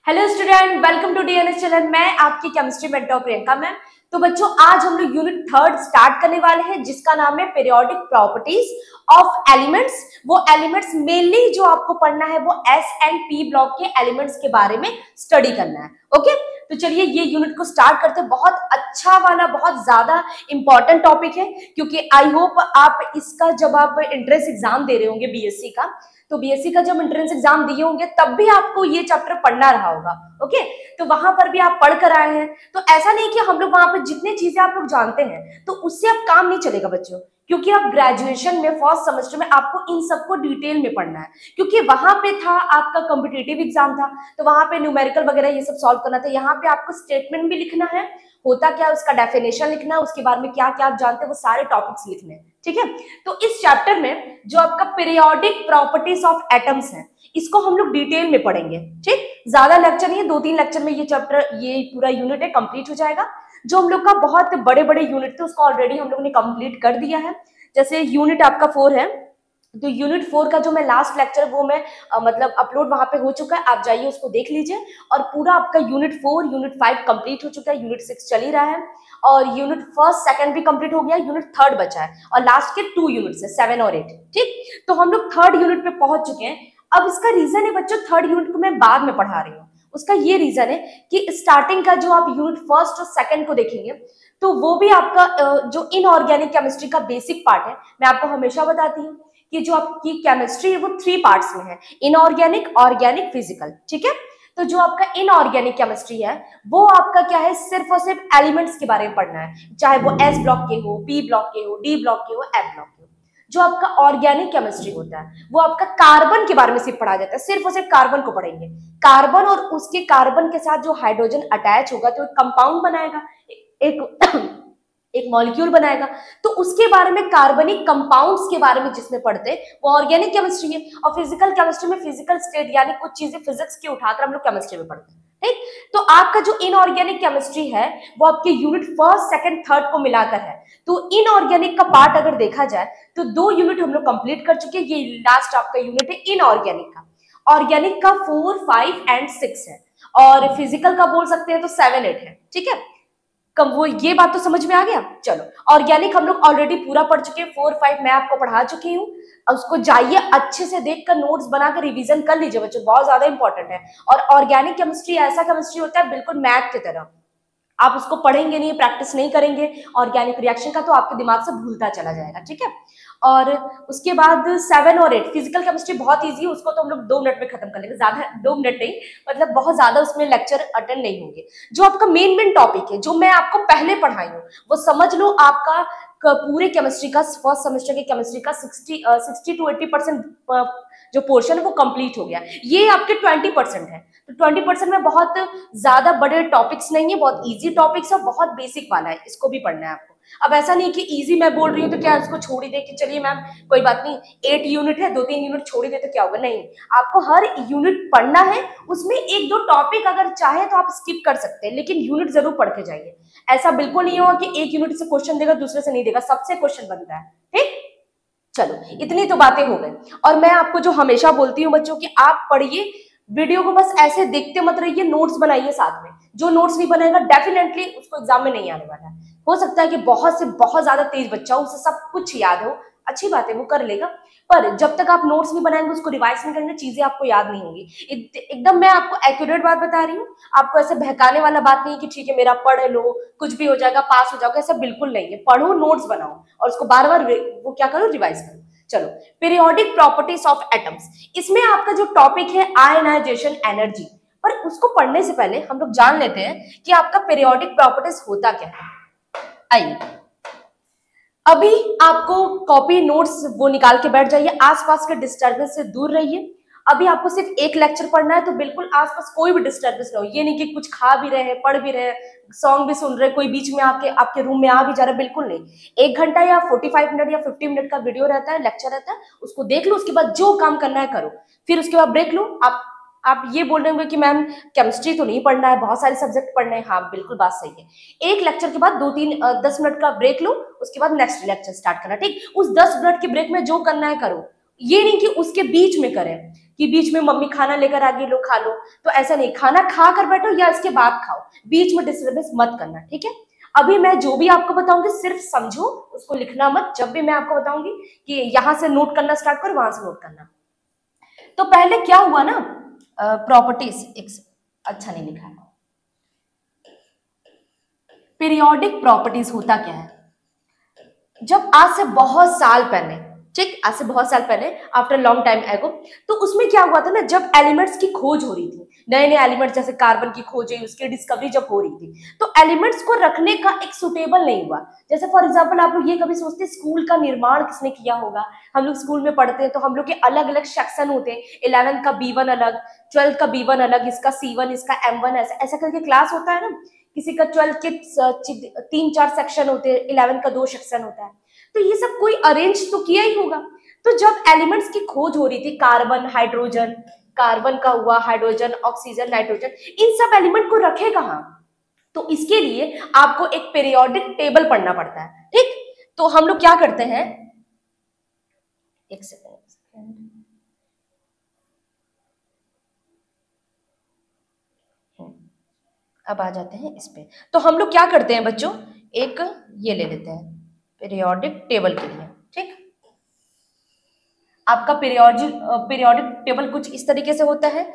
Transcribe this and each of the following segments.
Hello student, welcome to DNS channel. मैं आपकी chemistry mentor Priyanka ma'am. तो बच्चों, आज हम लोग यूनिट 3 स्टार्ट करने वाले हैं जिसका नाम है पीरियोडिक प्रॉपर्टीज ऑफ एलिमेंट्स। वो एलिमेंट्स मेनली जो आपको पढ़ना है वो एस एंड पी ब्लॉक के एलिमेंट्स के बारे में स्टडी करना है। ओके, तो चलिए ये यूनिट को स्टार्ट करते हैं। बहुत अच्छा वाला, बहुत ज्यादा इंपॉर्टेंट टॉपिक है क्योंकि आई होप आप इसका जब आप एंट्रेंस एग्जाम दे रहे होंगे बीएससी का, तो बीएससी का जब एंट्रेंस एग्जाम दिए होंगे तब भी आपको ये चैप्टर पढ़ना रहा होगा। ओके, तो वहां पर भी आप पढ़ कर आए हैं। तो ऐसा नहीं कि हम लोग वहां पर जितनी चीजें आप लोग जानते हैं तो उससे अब काम नहीं चलेगा बच्चों, क्योंकि आप ग्रेजुएशन में फर्स्ट सेमेस्टर में आपको इन सबको डिटेल में पढ़ना है। क्योंकि वहां पे था आपका कॉम्पिटिटिव एग्जाम था, तो वहां पे न्यूमेरिकल वगैरह ये सब सॉल्व करना था। यहाँ पे आपको स्टेटमेंट भी लिखना है, होता क्या है उसका डेफिनेशन लिखना है, उसके बारे में क्या क्या आप जानते हैं वो सारे टॉपिक्स लिखने हैं। ठीक है, तो इस चैप्टर में जो आपका पीरियोडिक प्रॉपर्टीज ऑफ एटम्स है इसको हम लोग डिटेल में पढ़ेंगे। ठीक, ज्यादा लेक्चर नहीं है, 2-3 लेक्चर में ये चैप्टर, ये पूरा यूनिट है कंप्लीट हो जाएगा। जो हम लोग का बहुत बड़े बड़े यूनिट थे उसको ऑलरेडी हम लोग ने कंप्लीट कर दिया है। जैसे यूनिट आपका 4 है, तो यूनिट 4 का जो मैं लास्ट लेक्चर वो मैं मतलब अपलोड वहां पे हो चुका है, आप जाइए उसको देख लीजिए। और पूरा आपका यूनिट 4 यूनिट 5 कंप्लीट हो चुका है, यूनिट 6 चल ही रहा है और यूनिट फर्स्ट सेकंड भी कंप्लीट हो गया, यूनिट 3 बचा है और लास्ट के 2 यूनिट्स है 7 और 8। ठीक, तो हम लोग 3rd यूनिट पे पहुंच चुके हैं। अब इसका रीजन है बच्चों, 3rd यूनिट को मैं बाद में पढ़ा रही हूँ। उसका ये रीजन है कि स्टार्टिंग का जो आप यूनिट फर्स्ट और सेकंड को देखेंगे तो वो भी आपका जो इनऑर्गेनिक केमिस्ट्री का बेसिक पार्ट है। मैं आपको हमेशा बताती हूँ कि जो आपकी केमिस्ट्री है वो 3 पार्ट्स में है, इनऑर्गेनिक, ऑर्गेनिक, फिजिकल। ठीक है, तो जो आपका इनऑर्गेनिक केमिस्ट्री है वो आपका क्या है, सिर्फ और सिर्फ एलिमेंट्स के बारे में पढ़ना है, चाहे वो एस ब्लॉक के हो, पी ब्लॉक के हो, डी ब्लॉक के हो, एफ ब्लॉक के हो। जो आपका ऑर्गेनिक केमिस्ट्री होता है वो आपका कार्बन के बारे में सिर्फ पढ़ा जाता है, सिर्फ और सिर्फ कार्बन को पढ़ेंगे। कार्बन और उसके कार्बन के साथ जो हाइड्रोजन अटैच होगा तो एक कंपाउंड बनाएगा, एक मॉलिक्यूल बनाएगा, तो उसके बारे में, कार्बनिक कंपाउंड्स के बारे में जिसमें पढ़ते हैं वो ऑर्गेनिक केमिस्ट्री है। और फिजिकल केमिस्ट्री में फिजिकल स्टेट यानी कुछ चीजें फिजिक्स की उठाकर हम लोग केमिस्ट्री में पढ़ते हैं। ठीक, तो आपका जो इनऑर्गेनिक केमिस्ट्री है वो आपके यूनिट फर्स्ट, सेकंड, थर्ड को मिलाकर है। तो इनऑर्गेनिक का पार्ट अगर देखा जाए तो 2 यूनिट हम लोग कंप्लीट कर चुके हैं। ये लास्ट आपका यूनिट है इनऑर्गेनिक का। ऑर्गेनिक का 4, 5 एंड 6 है और फिजिकल का बोल सकते हैं तो 7, 8 है। ठीक है, कब वो ये बात तो समझ में आ गया। चलो, ऑर्गेनिक हम लोग ऑलरेडी पूरा पढ़ चुके हैं, 4, 5 मैं आपको पढ़ा चुकी हूँ। उसको जाइए अच्छे से देखकर नोट्स बनाकर रिवीजन कर लीजिए बच्चों, बहुत ज्यादा इंपॉर्टेंट है। और ऑर्गेनिक केमिस्ट्री ऐसा केमिस्ट्री होता है बिल्कुल मैथ की तरह, आप उसको पढ़ेंगे नहीं, प्रैक्टिस नहीं करेंगे ऑर्गेनिक रिएक्शन का तो आपके दिमाग से भूलता चला जाएगा। ठीक है, और उसके बाद 7 और 8 फिजिकल केमिस्ट्री बहुत इजी है, उसको तो हम लोग 2 मिनट में खत्म कर लेंगे, ज्यादा 2 मिनट नहीं, मतलब बहुत ज्यादा उसमें लेक्चर अटेंड नहीं होंगे। जो आपका मेन टॉपिक है जो मैं आपको पहले पढ़ाई हूँ वो समझ लो, आपका पूरे केमिस्ट्री का फर्स्ट सेमेस्टर के केमिस्ट्री का 60 to 80% जो पोर्शन है वो कंप्लीट हो गया। ये आपके 20% है, तो 20% में बहुत ज्यादा बड़े टॉपिक्स नहीं है, बहुत इजी टॉपिक्स है, बहुत बेसिक वाला है, इसको भी पढ़ना है आपको। अब ऐसा नहीं कि इजी मैं बोल रही हूँ तो क्या उसको छोड़ ही दे कि चलिए मैम कोई बात नहीं, 8 यूनिट है, 2-3 यूनिट छोड़ ही दे तो क्या होगा, नहीं, आपको हर यूनिट पढ़ना है। उसमें 1-2 टॉपिक अगर चाहे तो आप स्किप कर सकते हैं, लेकिन यूनिट जरूर पढ़ के जाइए। ऐसा बिल्कुल नहीं होगा कि एक यूनिट से क्वेश्चन देगा दूसरे से नहीं देगा, सबसे क्वेश्चन बनता है। ठीक, चलो इतनी तो बातें हो गई। और मैं आपको जो हमेशा बोलती हूँ बच्चों कि आप पढ़िए, वीडियो को बस ऐसे देखते मत रहिए, नोट्स बनाइए साथ में। जो नोट्स नहीं बनाएगा डेफिनेटली उसको एग्जाम में नहीं आने वाला है। हो सकता है कि बहुत से बहुत ज्यादा तेज बच्चा हो, उसे सब कुछ याद हो, अच्छी बात है वो कर लेगा, पर जब तक आप नोट्स नहीं बनाएंगे, उसको रिवाइज नहीं करेंगे, चीजें आपको याद नहीं होंगी। एकदम मैं आपको एक्यूरेट बात बता रही हूँ, आपको ऐसे बहकाने वाला बात नहीं कि ठीक है मेरा पढ़ लो कुछ भी हो जाएगा, पास हो जाओगे, ऐसा बिल्कुल नहीं है। पढ़ो, नोट्स बनाओ और उसको बार बार वो क्या करो, रिवाइज करो। चलो, पीरियोडिक प्रॉपर्टीज ऑफ एटम्स, इसमें आपका जो टॉपिक है आयनाइजेशन एनर्जी, पर उसको पढ़ने से पहले हम लोग जान लेते हैं कि आपका पीरियोडिक प्रॉपर्टीज होता क्या है। आइए, अभी आपको कॉपी नोट्स वो निकाल के बैठ जाइए, आसपास के डिस्टर्बेंस से दूर रहिए। अभी आपको सिर्फ एक लेक्चर पढ़ना है, तो बिल्कुल आसपास कोई भी डिस्टर्बेंस ना हो। ये नहीं कि कुछ खा भी रहे हैं, पढ़ भी रहे हैं, सॉन्ग भी सुन रहे, कोई बीच में आपके रूम में आ भी जा रहा है, बिल्कुल नहीं। 1 घंटा या 45 मिनट या 50 मिनट का वीडियो रहता है, लेक्चर रहता है, उसको देख लो, उसके बाद जो काम करना है करो, फिर उसके बाद ब्रेक लो। आप ये बोल रहे होंगे कि मैम केमिस्ट्री तो नहीं पढ़ना है, बहुत सारे सब्जेक्ट पढ़ने हैं। हाँ बिल्कुल बात सही है। एक लेक्चर के बाद 10 मिनट का ब्रेक लो, उसके बाद नेक्स्ट लेक्चर स्टार्ट करना। ठीक, उस 10 मिनट के ब्रेक में जो करना है करो, ये नहीं कि उसके बीच में करें कि बीच में मम्मी खाना लेकर आ गई, लो खा लो, तो ऐसा नहीं, खाना खा कर बैठो या इसके बाद खाओ, बीच में डिस्टर्बेंस मत करना, ठीक है। अभी मैं जो भी आपको बताऊंगी सिर्फ समझो, उसको लिखना मत, जब भी मैं आपको बताऊंगी कि यहां से नोट करना स्टार्ट करो, वहां से नोट करना। तो पहले क्या हुआ ना, प्रॉपर्टीज अच्छा नहीं लिखा है, पीरियोडिक प्रॉपर्टीज होता क्या है, जब आज से बहुत साल पहले, ठीक, आज से बहुत साल पहले, आफ्टर लॉन्ग टाइम एगो, तो उसमें क्या हुआ था ना, जब एलिमेंट्स की खोज हो रही थी, नए नए एलिमेंट्स जैसे कार्बन की खोज हुई, उसकी डिस्कवरी जब हो रही थी, तो एलिमेंट्स को रखने का एक सुटेबल नहीं हुआ। जैसे फॉर एग्जांपल आप लोग ये कभी सोचते स्कूल का निर्माण किसने किया होगा, हम लोग स्कूल में पढ़ते हैं तो हम लोग के अलग अलग सेक्शन होते हैं, 11th का B1 अलग, 12th का B1 अलग, इसका C1, इसका M1, ऐसा ऐसा करके क्लास होता है ना, किसी का 12th के 3-4 सेक्शन होते हैं, 11th का 2 सेक्शन होता है, तो ये सब कोई अरेंज तो किया ही होगा। तो जब एलिमेंट्स की खोज हो रही थी, कार्बन, हाइड्रोजन, कार्बन का हुआ, हाइड्रोजन, ऑक्सीजन, नाइट्रोजन, इन सब एलिमेंट को रखे कहां, तो इसके लिए आपको एक पीरियोडिक टेबल पढ़ना पड़ता है, ठीक। तो हम लोग क्या करते हैं, एक सेकेंड, अब आ जाते हैं इस पे। तो हम लोग क्या करते हैं बच्चों, एक ये ले लेते हैं पीरियोडिक टेबल के लिए, ठीक। आपका पीरियोडिक टेबल कुछ इस तरीके से होता है।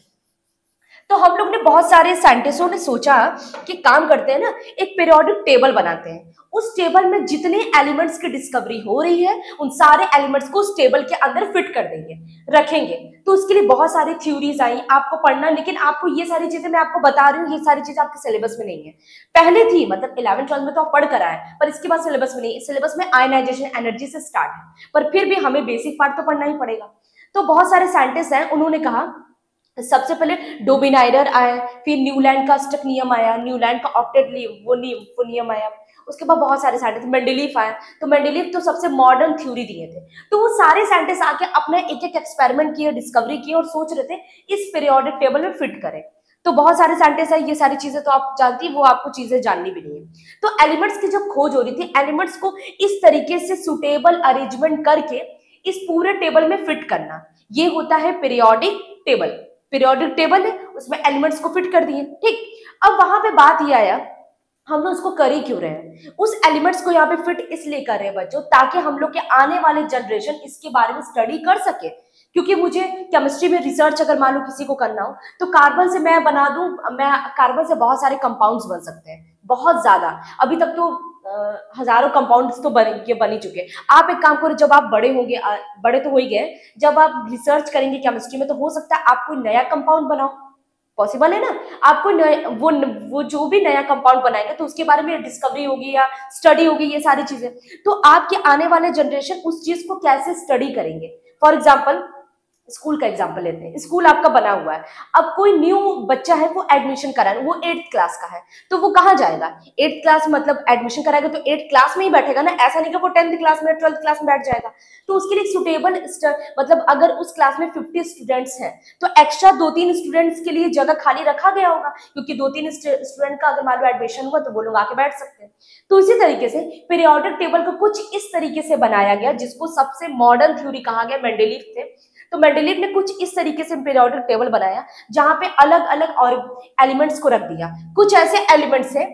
तो हम लोग ने, बहुत सारे साइंटिस्टों ने सोचा कि काम करते हैं ना, एक पीरियोडिक टेबल बनाते हैं, उस टेबल में जितने एलिमेंट्स की डिस्कवरी हो रही है उन सारे एलिमेंट्स को उस टेबल के अंदर फिट कर देंगे, रखेंगे। तो उसके लिए बहुत सारी थ्योरीज आई, आपको पढ़ना, लेकिन आपको ये सारी चीजें मैं आपको बता रही हूँ, ये सारी चीजें आपके सिलेबस में नहीं है। पहले थी, मतलब 11th-12th में तो आप पढ़ कर आए, पर इसके बाद सिलेबस में नहीं, सिलेबस में आयनाइजेशन एनर्जी से स्टार्ट है, पर फिर भी हमें बेसिक पार्ट तो पढ़ना ही पड़ेगा। तो बहुत सारे साइंटिस्ट हैं, उन्होंने कहा, सबसे पहले डोबिनाइडर आया, फिर न्यूलैंड का स्टक नियम आया, न्यूलैंड का ऑक्टेट वो नियम आया, उसके बाद बहुत सारे साइंटिस्ट, मेंडेलीफ आया, तो मेंडेलीफ तो सबसे मॉडर्न थ्योरी दिए थे। तो वो सारे साइंटिस्ट आके अपने एक एक एक्सपेरिमेंट किए, डिस्कवरी किए और सोच रहे थे इस पीरियोडिक टेबल में फिट करें। तो बहुत सारे साइंटिस्ट है, ये सारी चीजें तो आप जानती, वो आपको चीजें जाननी भी नहीं है। तो एलिमेंट्स की जब खोज हो रही थी, एलिमेंट्स को इस तरीके से सुटेबल अरेंजमेंट करके इस पूरे टेबल में फिट करना, ये होता है पीरियोडिक टेबल। पीरियोडिक टेबल है, उसमें एलिमेंट्स को फिट कर दिए, ठीक। अब वहां पे बात ये आया, हम लोग उसको कर ही क्यों रहे हैं, उस एलिमेंट्स को यहाँ पे फिट इसलिए कर रहे हैं बच्चों, ताकि हम लोग के आने वाले जनरेशन इसके बारे में स्टडी कर सके। क्योंकि मुझे केमिस्ट्री में रिसर्च अगर मान लो किसी को करना हो, तो कार्बन से मैं बना दूं, मैं कार्बन से बहुत सारे कंपाउंड्स बन सकते हैं, बहुत ज्यादा। अभी तक तो हजारों कंपाउंड्स तो बन ही चुके हैं। आप एक काम करो, जब आप बड़े होंगे, बड़े तो हो ही गए, जब आप रिसर्च करेंगे केमिस्ट्री में, तो हो सकता है आप कोई नया कंपाउंड बनाओ, पॉसिबल है ना। आपको वो जो भी नया कंपाउंड बनाएंगे तो उसके बारे में डिस्कवरी होगी या स्टडी होगी, ये सारी चीजें। तो आपके आने वाले जनरेशन उस चीज को कैसे स्टडी करेंगे। फॉर एग्जाम्पल, स्कूल का एग्जांपल लेते हैं, स्कूल आपका बना हुआ है, अब कोई न्यू बच्चा है, वो एडमिशन कराना, वो 8th क्लास का है, तो वो कहाँ जाएगा, 8th क्लास मतलब एडमिशन कराएगा तो 8th क्लास में ही बैठेगा ना, ऐसा नहीं कि वो 10th क्लास में 12th क्लास में बैठ जाएगा। तो उसके लिए सुटेबल, मतलब अगर उस क्लास में 50 स्टूडेंट्स हैं तो एक्स्ट्रा 2-3 स्टूडेंट्स के लिए जगह खाली रखा गया होगा, क्योंकि 2-3 स्टूडेंट का अगर मान लो एडमिशन हुआ तो वो लोग आके बैठ सकते हैं। तो इसी तरीके से पीरियोडिक टेबल को कुछ इस तरीके से बनाया गया, जिसको सबसे मॉडर्न थ्योरी कहा गया, मेंडेलीव थे। तो मेंडेलीव ने कुछ इस तरीके से पीरियोडिक टेबल बनाया, जहां पे अलग अलग और एलिमेंट्स को रख दिया। कुछ ऐसे एलिमेंट्स हैं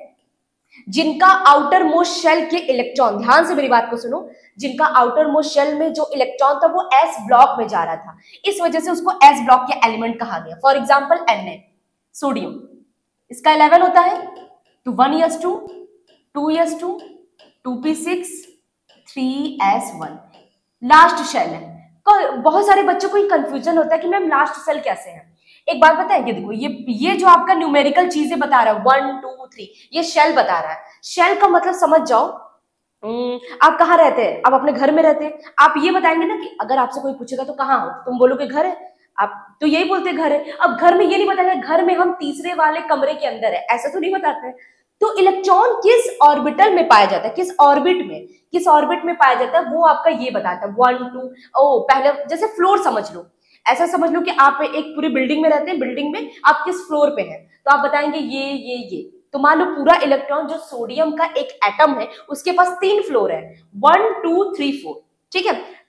जिनका आउटर मोस्ट शेल के इलेक्ट्रॉन, ध्यान से मेरी बात को सुनो, जिनका आउटर मोस्ट शेल में जो इलेक्ट्रॉन था वो s ब्लॉक में जा रहा था, इस वजह से उसको s ब्लॉक के एलिमेंट कहा गया। फॉर एग्जाम्पल Na, सोडियम, इसका 11 होता है, तो 1s2, 2s2, 2p6, 3s1 last shell है। बहुत सारे बच्चों को कंफ्यूजन होता है कि मैम लास्ट सेल कैसे है। एक बात बताएंगे, देखो ये जो आपका न्यूमेरिकल चीजें बता रहा है 1 2 3, ये शेल बता रहा है। शेल का मतलब समझ जाओ, आप कहाँ रहते हैं, आप अपने घर में रहते हैं, आप ये बताएंगे ना कि अगर आपसे कोई पूछेगा तो कहाँ हो, तुम बोलोगे घर है, आप तो यही बोलते घर है। अब घर में ये नहीं बताएंगे घर में हम तीसरे वाले कमरे के अंदर है, ऐसा तो नहीं बताते हैं। तो इलेक्ट्रॉन किस ऑर्बिटल में पाया जाता है, किस ऑर्बिट में पाया जाता है, वो आपका ये बताता है 1 2। ओ पहले जैसे फ्लोर समझ लो, ऐसा समझ लो कि आप एक पूरी बिल्डिंग में रहते हैं, बिल्डिंग में आप किस फ्लोर पे हैं, तो आप बताएंगे ये। तो मान लो पूरा इलेक्ट्रॉन जो सोडियम का एक एटम है उसके पास 3 फ्लोर है, 1 2 3 4, ठीक है।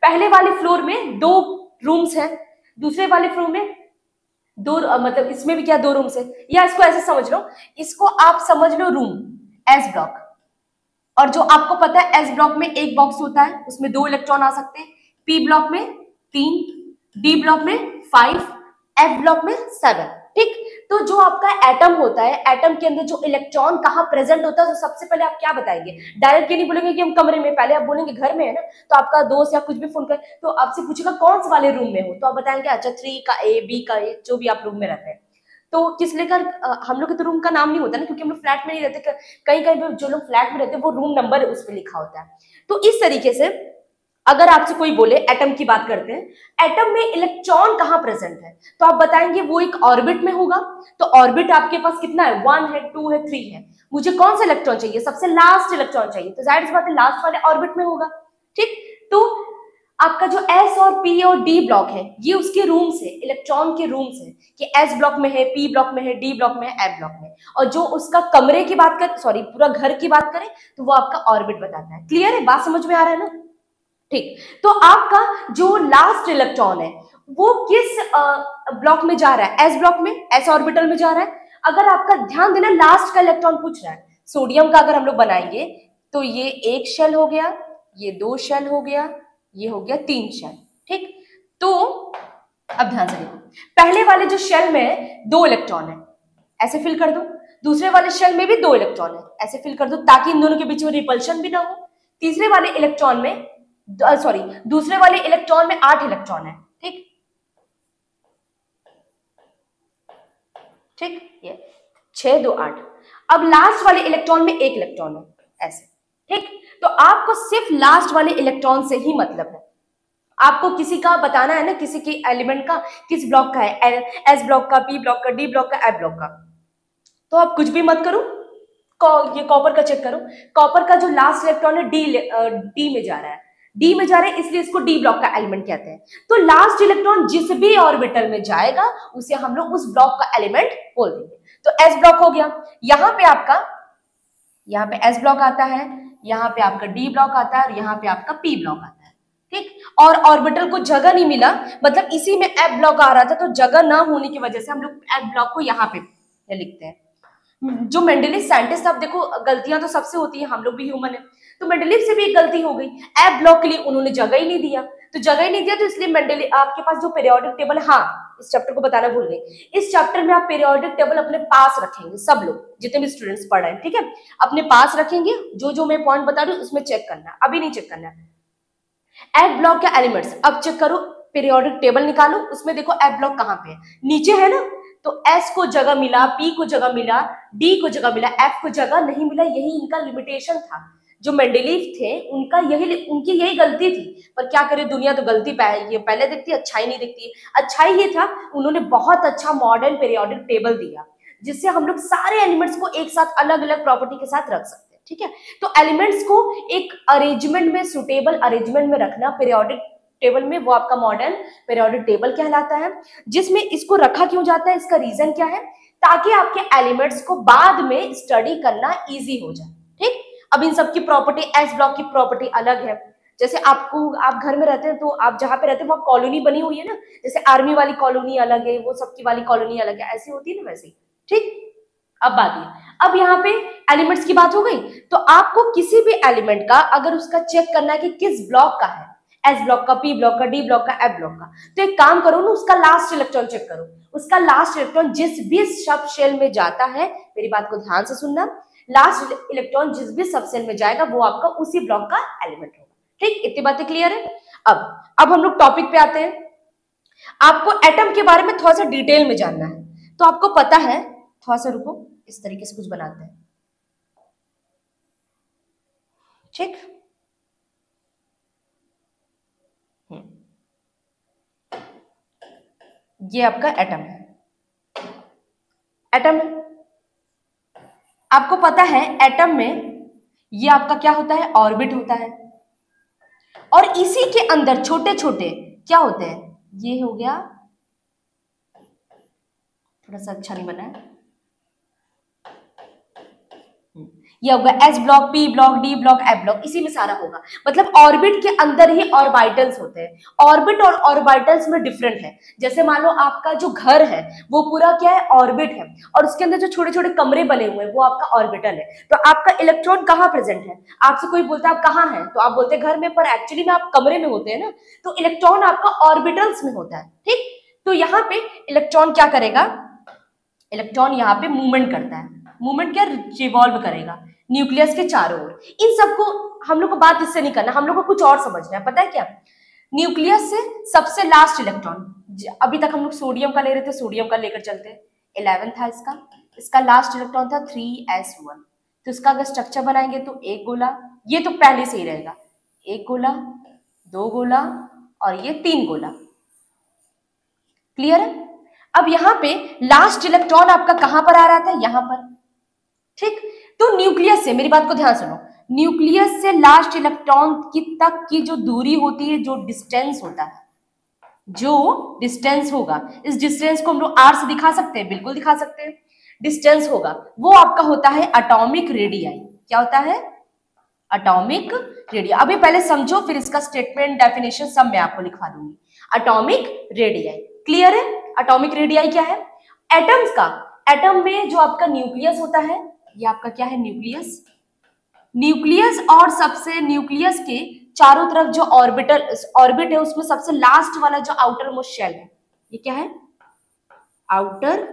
पहले वाले फ्लोर में 2 रूम्स हैं, दूसरे वाले फ्लोर में 2, मतलब इसमें भी क्या 2 रूम्स है, या इसको ऐसे समझ लो, इसको आप समझ लो रूम एस ब्लॉक, और जो आपको पता है एस ब्लॉक में एक बॉक्स होता है, उसमें 2 इलेक्ट्रॉन आ सकते हैं, पी ब्लॉक में 3, डी ब्लॉक में 5, एफ ब्लॉक में 7, ठीक। तो जो आपका एटम होता है, एटम के अंदर जो इलेक्ट्रॉन कहाँ प्रेजेंट होता है, तो सबसे पहले आप क्या बताएंगे, डायरेक्ट ये नहीं बोलेंगे कि हम कमरे में, पहले आप बोलेंगे घर में है ना, तो आपका दोस्त या कुछ भी फोन करे तो आपसे पूछेगा कौन से वाले रूम में हो, तो आप बताएंगे अच्छा 3 का ए, बी का ए, जो भी आप रूम में रहते हैं। तो किस लेकर हम लोग के तो रूम का नाम नहीं होता ना, क्योंकि हम लोग फ्लैट में नहीं रहते, कहीं कहीं पे जो लोग फ्लैट में रहते हैं वो रूम नंबर उस पर लिखा होता है। तो इस तरीके से अगर आपसे कोई बोले, एटम की बात करते हैं, एटम में इलेक्ट्रॉन कहां प्रेजेंट है, तो आप बताएंगे वो एक ऑर्बिट में होगा। तो ऑर्बिट आपके पास कितना है, 1 है, 2 है, 3 है, मुझे कौन सा इलेक्ट्रॉन चाहिए, सबसे लास्ट इलेक्ट्रॉन चाहिए, तो जाहिर सी बात है लास्ट वाले ऑर्बिट में होगा, ठीक। तो आपका जो एस और पी और डी ब्लॉक है, ये उसके रूम से, इलेक्ट्रॉन के रूम से, कि एस ब्लॉक में है, पी ब्लॉक में है, डी ब्लॉक में है, एफ ब्लॉक में। और जो उसका कमरे की बात कर, सॉरी पूरा घर की बात करें, तो वो आपका ऑर्बिट बताता है। क्लियर है, बात समझ में आ रहा है ना, ठीक। तो आपका जो लास्ट इलेक्ट्रॉन है वो किस ब्लॉक में जा रहा है, एस ब्लॉक में, एस ऑर्बिटल में जा रहा है। अगर आपका ध्यान देना, लास्ट का इलेक्ट्रॉन पूछ रहा है, सोडियम का अगर हम लोग बनाएंगे तो ये 1 शेल हो गया, ये 2 शेल हो गया, ये हो गया 3 शेल, ठीक। तो अब ध्यान से देखो, पहले वाले जो शेल में 2 इलेक्ट्रॉन है, ऐसे फिल कर दो, दूसरे वाले शेल में भी 2 इलेक्ट्रॉन है, ऐसे फिल कर दो, ताकि इन दोनों के बीच में रिपल्शन भी ना हो। तीसरे वाले इलेक्ट्रॉन में, सॉरी दूसरे वाले इलेक्ट्रॉन में 8 इलेक्ट्रॉन है, ठीक ठीक, ये 6 2 8। अब लास्ट वाले इलेक्ट्रॉन में 1 इलेक्ट्रॉन है, ऐसे, ठीक। तो आपको सिर्फ लास्ट वाले इलेक्ट्रॉन से ही मतलब है, आपको किसी का बताना है ना, किसी की एलिमेंट का किस ब्लॉक का है, एस ब्लॉक का, पी ब्लॉक का, डी ब्लॉक का, एफ ब्लॉक का, तो आप कुछ भी मत करो, ये कॉपर का चेक करो, कॉपर का जो लास्ट इलेक्ट्रॉन है डी में जा रहा है, डी में जा रहे हैं इसलिए इसको डी ब्लॉक का एलिमेंट कहते हैं। तो लास्ट इलेक्ट्रॉन जिस भी ऑर्बिटल में जाएगा उसे हम लोग उस ब्लॉक का एलिमेंट बोल देंगे। तो एस ब्लॉक हो गया, यहाँ पे आपका, यहाँ पे एस ब्लॉक आता है, यहाँ पे आपका डी ब्लॉक आता है, और यहाँ पे आपका पी ब्लॉक आता है, ठीक। और ऑर्बिटल को जगह नहीं मिला, मतलब इसी में एफ ब्लॉक आ रहा था, तो जगह ना होने की वजह से हम लोग एफ ब्लॉक को यहाँ पे लिखते हैं। जो मेंडलीव साइंटिस्ट, आप देखो गलतियां तो सबसे होती है, हम लोग भी ह्यूमन है, तो मेंडलीव से भी एक गलती हो गई, एफ ब्लॉक के लिए उन्होंने जगह ही नहीं दिया, तो जगह ही नहीं दिया, तो इसलिए मेंडलीव आपके पास जो पीरियोडिक टेबल है, हाँ इस चैप्टर को बताना भूल गई, इस चैप्टर में आप पीरियोडिक टेबल अपने पास रखेंगे, सब लोग जितने भी स्टूडेंट्स पढ़ रहे हैं, ठीक है, अपने पास रखेंगे, जो जो मैं पॉइंट बता रही हूँ उसमें चेक करना, अभी नहीं चेक करना। एफ ब्लॉक के एलिमेंट्स अब चेक करो, पीरियोडिक टेबल निकालो, उसमें देखो एफ ब्लॉक कहाँ पे है, नीचे है ना, तो S को जगह मिला, P को जगह मिला, D को जगह मिला, F को जगह नहीं मिला, यही इनका लिमिटेशन था। जो मेंडलीव थे उनकी यही गलती थी, पर क्या करे, दुनिया तो गलती ये पहले देखती है, अच्छाई नहीं देखती। अच्छाई ये था, उन्होंने बहुत अच्छा मॉडर्न पीरियोडिक टेबल दिया, जिससे हम लोग सारे एलिमेंट्स को एक साथ अलग अलग प्रॉपर्टी के साथ रख सकते हैं, ठीक है। तो एलिमेंट्स को एक अरेंजमेंट में, सुटेबल अरेंजमेंट में रखना पीरियोडिक टेबल में, वो आपका मॉडर्न पीरियोडिक टेबल कहलाता है। जिसमें इसको रखा क्यों जाता है, इसका रीजन क्या है, ताकि आपके एलिमेंट्स को बाद में स्टडी करना इजी हो जाए, ठीक। अब इन सब की प्रॉपर्टी, एस ब्लॉक की प्रॉपर्टी अलग है, जैसे आप घर में रहते हैं, तो आप जहां पे रहते हैं वहां कॉलोनी बनी हुई है ना, जैसे आर्मी वाली कॉलोनी अलग है, वो सबकी वाली कॉलोनी अलग है, ऐसी होती है ना, वैसे, ठीक। अब बात ये, अब यहाँ पे एलिमेंट्स की बात हो गई, तो आपको किसी भी एलिमेंट का अगर उसका चेक करना है कि किस ब्लॉक का है, एस ब्लॉक का, पी ब्लॉक का, डी ब्लॉक का, एफ ब्लॉक का, तो एक काम करो ना, उसका लास्ट इलेक्ट्रॉन चेक करो, उसका लास्ट इलेक्ट्रॉन जिस भी सब शेल में जाता है, मेरी बात को ध्यान से सुनना, लास्ट इलेक्ट्रॉन जिस भी सब शेल में जाएगा वो आपका उसी ब्लॉक का एलिमेंट होगा, ठीक। इतनी बातें क्लियर है। अब हम लोग टॉपिक पे आते हैं, आपको एटम के बारे में थोड़ा सा डिटेल में जानना है, तो आपको पता है, थोड़ा सा रुको, इस तरीके से कुछ बनाते हैं, ठीक। ये आपका एटम है, एटम है, आपको पता है एटम में ये आपका क्या होता है, ऑर्बिट होता है, और इसी के अंदर छोटे छोटे क्या होते हैं, ये हो गया, थोड़ा सा अच्छा नहीं बना है, ये होगा S block, P block, D block, F block, इसी में सारा होगा। मतलब ऑर्बिट के अंदर ही ऑर्बिटल्स होते हैं। ऑर्बिट और ऑर्बिटल्स में डिफरेंट है। जैसे मान लो आपका जो घर है वो पूरा क्या है, ऑर्बिट है, और उसके अंदर जो छोटे छोटे कमरे बने हुए हैं वो आपका ऑर्बिटल है। तो आपका इलेक्ट्रॉन कहाँ प्रेजेंट है? आपसे कोई बोलता है आप कहाँ हैं, तो आप बोलते हैं घर में, पर एक्चुअली में आप कमरे में होते हैं ना। तो इलेक्ट्रॉन आपका ऑर्बिटल्स में होता है, ठीक। तो यहाँ पे इलेक्ट्रॉन क्या करेगा, इलेक्ट्रॉन यहाँ पे मूवमेंट करता है। मूवमेंट क्या, रिवॉल्व करेगा न्यूक्लियस के चारों ओर। इन सबको हम लोग को बात इससे नहीं करना, हम लोग को कुछ और समझना है। पता है क्या, न्यूक्लियस से सबसे लास्ट इलेक्ट्रॉन, अभी तक हम लोग सोडियम का ले रहे थे, सोडियम का लेकर चलते हैं, 11 था इसका लास्ट इलेक्ट्रॉन था 3s1। तो इसका अगर स्ट्रक्चर बनाएंगे तो एक गोला, ये तो पहले से ही रहेगा, एक गोला, दो गोला और ये 3 गोला। क्लियर है? अब यहाँ पे लास्ट इलेक्ट्रॉन आपका कहां पर आ रहा था, यहां पर, ठीक। तो न्यूक्लियस से, मेरी बात को ध्यान सुनो, न्यूक्लियस से लास्ट इलेक्ट्रॉन की तक की जो दूरी होती है, जो डिस्टेंस होता है, जो डिस्टेंस होगा, इस डिस्टेंस को हम लोग आर से दिखा सकते हैं, बिल्कुल दिखा सकते हैं। डिस्टेंस होगा वो आपका होता है एटॉमिक रेडियाई। क्या होता है? Atomic radii. अभी पहले समझो, फिर इसका स्टेटमेंट, डेफिनेशन सब मैं आपको लिखवा दूंगी। एटॉमिक रेडियाई क्लियर है? एटॉमिक रेडियाई क्या है? एटम्स का, एटम में जो आपका न्यूक्लियस होता है, ये आपका क्या है, न्यूक्लियस। न्यूक्लियस और सबसे न्यूक्लियस के चारों तरफ जो ऑर्बिट है, उसमें सबसे लास्ट वाला जो आउटर मोस्ट शेल है, ये क्या है, आउटर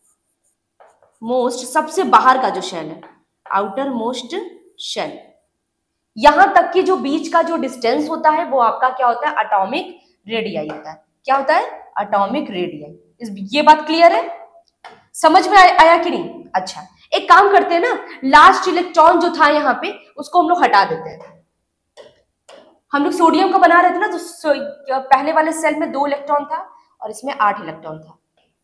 मोस्ट, सबसे बाहर का जो शेल है, आउटर मोस्ट शेल। यहां तक की जो बीच का जो डिस्टेंस होता है वो आपका क्या होता है, एटॉमिक रेडियाई होता है। क्या होता है? Atomic radii. ये बात क्लियर है? समझ में आया कि नहीं? अच्छा, एक काम करते हैं ना, लास्ट इलेक्ट्रॉन जो था यहाँ पे उसको हम लोग हटा देते हैं। हम लोग सोडियम का बना रहे थे ना, तो पहले वाले सेल में 2 इलेक्ट्रॉन था और इसमें 8 इलेक्ट्रॉन था,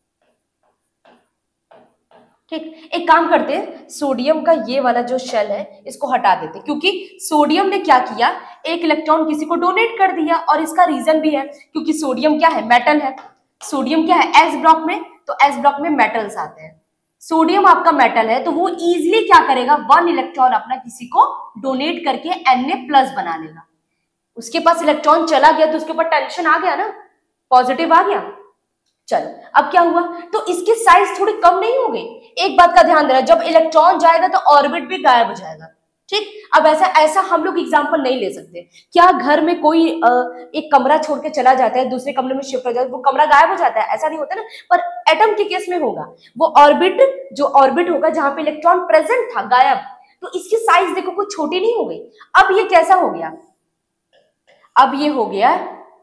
ठीक। एक काम करते हैं, सोडियम का ये वाला जो शेल है इसको हटा देते हैं, क्योंकि सोडियम ने क्या किया, एक इलेक्ट्रॉन किसी को डोनेट कर दिया, और इसका रीजन भी है क्योंकि सोडियम क्या है, मेटल है। सोडियम क्या है, एस ब्लॉक में, तो एस ब्लॉक में मेटल्स आते हैं। सोडियम आपका मेटल है, तो वो इजिली क्या करेगा, 1 इलेक्ट्रॉन अपना किसी को डोनेट करके Na+ बना लेगा। उसके पास इलेक्ट्रॉन चला गया तो उसके ऊपर टेंशन आ गया ना, पॉजिटिव आ गया। चलो, अब क्या हुआ, तो इसकी साइज थोड़ी कम नहीं हो गई। एक बात का ध्यान देना, जब इलेक्ट्रॉन जाएगा तो ऑर्बिट भी गायब हो जाएगा, ठीक। अब ऐसा हम लोग एग्जांपल नहीं ले सकते। क्या घर में कोई एक कमरा छोड़ के चला जाता है, दूसरे कमरे में शिफ्ट हो जाता है, वो कमरा गायब हो जाता है? ऐसा नहीं होता ना। पर एटम के केस में होगा, वो ऑर्बिट, जो ऑर्बिट होगा जहां पे इलेक्ट्रॉन प्रेजेंट था, गायब। तो इसकी साइज देखो कुछ छोटी नहीं हो गई। अब ये कैसा हो गया, अब ये हो गया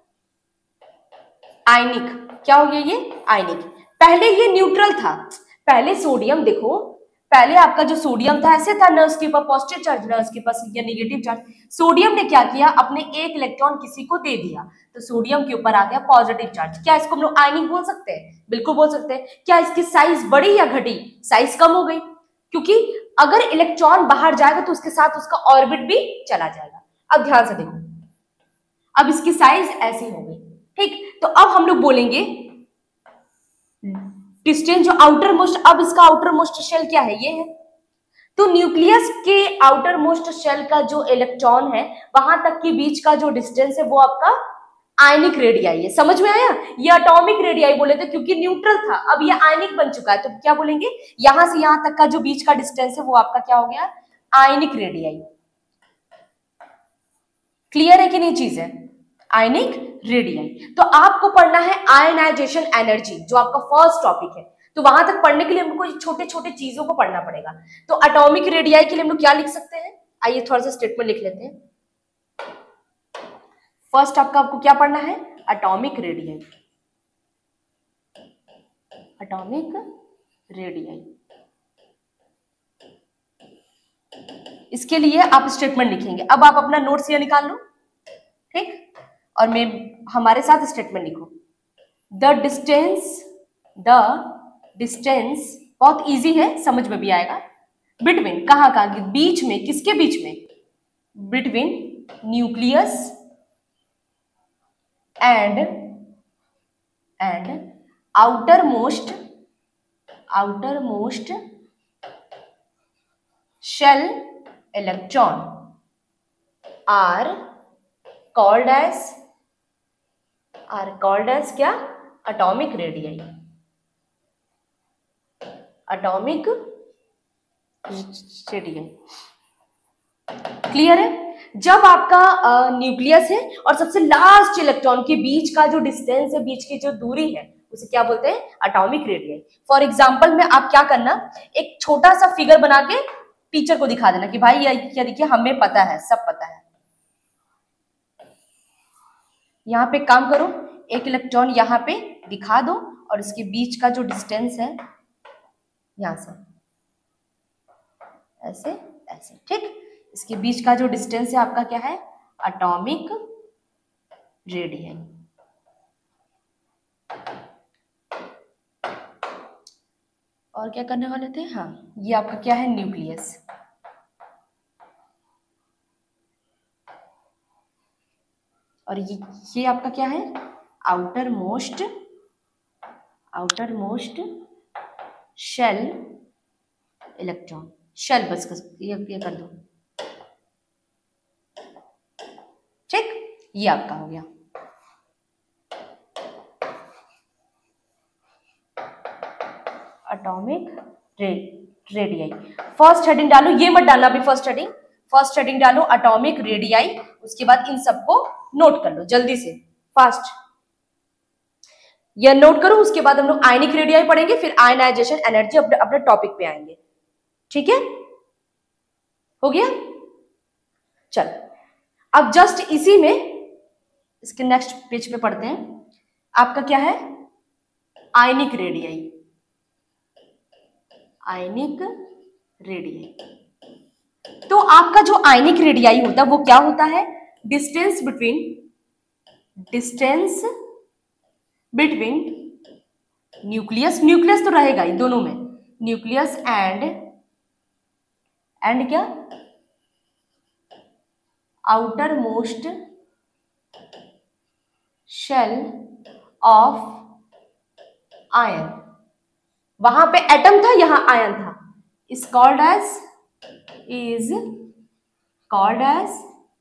आयनिक। क्या हो गया ये, आयनिक। पहले ये न्यूट्रल था, पहले सोडियम देखो, पहले आपका जो सोडियम था ऐसे था, न उसके ऊपर पॉजिटिव चार्ज न उसके पास या नेगेटिव चार्ज। सोडियम ने क्या किया, अपने एक इलेक्ट्रॉन किसी को दे दिया, तो सोडियम के ऊपर आ गया पॉजिटिव चार्ज। क्या इसको हम लोग आयनिक बोल सकते हैं? बिल्कुल बोल सकते हैं। क्या इसकी साइज बढ़ी या घटी? साइज कम हो गई, क्योंकि अगर इलेक्ट्रॉन बाहर जाएगा तो उसके साथ उसका ऑर्बिट भी चला जाएगा। अब ध्यान से देखो, अब इसकी साइज ऐसी हो गई, ठीक। तो अब हम लोग बोलेंगे डिस्टेंस जो आउटर मोस्ट, अब इसका आउटर मोस्ट शेल क्या है, ये है। तो न्यूक्लियस के आउटर मोस्ट शेल का जो इलेक्ट्रॉन है, वहां तक के बीच का जो डिस्टेंस है वो आपका आयनिक रेडियाई है। समझ में आया? ये एटॉमिक रेडियाई बोले थे क्योंकि न्यूट्रल था, अब ये आयनिक बन चुका है, तो क्या बोलेंगे, यहां से यहां तक का जो बीच का डिस्टेंस है वो आपका क्या हो गया, आयनिक रेडियाई। क्लियर है कि नहीं चीज है, आयनिक रेडियाई। तो आपको पढ़ना है आयनाइजेशन एनर्जी, जो आपका फर्स्ट टॉपिक है। तो वहां तक पढ़ने के लिए हमको छोटे छोटे चीजों को पढ़ना पड़ेगा। तो एटॉमिक रेडियाई के लिए हम लोग क्या लिख सकते हैं, आइए थोड़ा सा स्टेटमेंट लिख लेते हैं। फर्स्ट आपको क्या पढ़ना है, एटॉमिक रेडियाई, एटॉमिक रेडियाई। इसके लिए आप स्टेटमेंट लिखेंगे। अब आप अपना नोट्स ये निकाल लो, ठीक, और मैं हमारे साथ स्टेटमेंट लिखो। द डिस्टेंस बहुत इजी है, समझ में भी आएगा। बिटवीन, कहाँ बीच में, किसके बीच में, between nucleus and outer most shell electron are called as क्या? Atomic radii. Atomic radii. Clear है? जब आपका न्यूक्लियस है और सबसे लास्ट इलेक्ट्रॉन के बीच का जो डिस्टेंस है, बीच की जो दूरी है, उसे क्या बोलते हैं? Atomic radii. फॉर एग्जांपल में आप क्या करना, एक छोटा सा फिगर बना के टीचर को दिखा देना कि भाई ये क्या, देखिए हमें पता है, सब पता है। यहाँ पे काम करो, एक इलेक्ट्रॉन यहाँ पे दिखा दो और इसके बीच का जो डिस्टेंस है यहां से ऐसे ऐसे, ठीक? इसके बीच का जो डिस्टेंस है आपका क्या है? Atomic radii. और क्या करने वाले थे? हाँ, ये आपका क्या है? न्यूक्लियस। और ये आपका क्या है? Outer most shell electron. Shell बस ये कर दो, ठीक? ये आपका हो गया। Atomic radii. फर्स्ट हेडिंग डालो, ये मत डालना अभी फर्स्ट हेडिंग डालो एटॉमिक रेडियाई। उसके बाद इन सबको नोट कर लो जल्दी से, फास्ट। यह नोट करो। उसके बाद हम लोग आयनिक रेडियाई पढ़ेंगे, फिर आयनाइजेशन एनर्जी अपने टॉपिक पे आएंगे, ठीक है? हो गया? चलो, अब जस्ट इसी में इसके नेक्स्ट पेज पे पढ़ते हैं। आपका क्या है? Ionic radii. Ionic radii. तो आपका जो आयनिक रेडियाई होता है वो क्या होता है? डिस्टेंस बिटवीन न्यूक्लियस तो रहेगा ही दोनों में, न्यूक्लियस एंड क्या? Outer most shell of ion. वहां पे एटम था, यहां आयन था। Is called as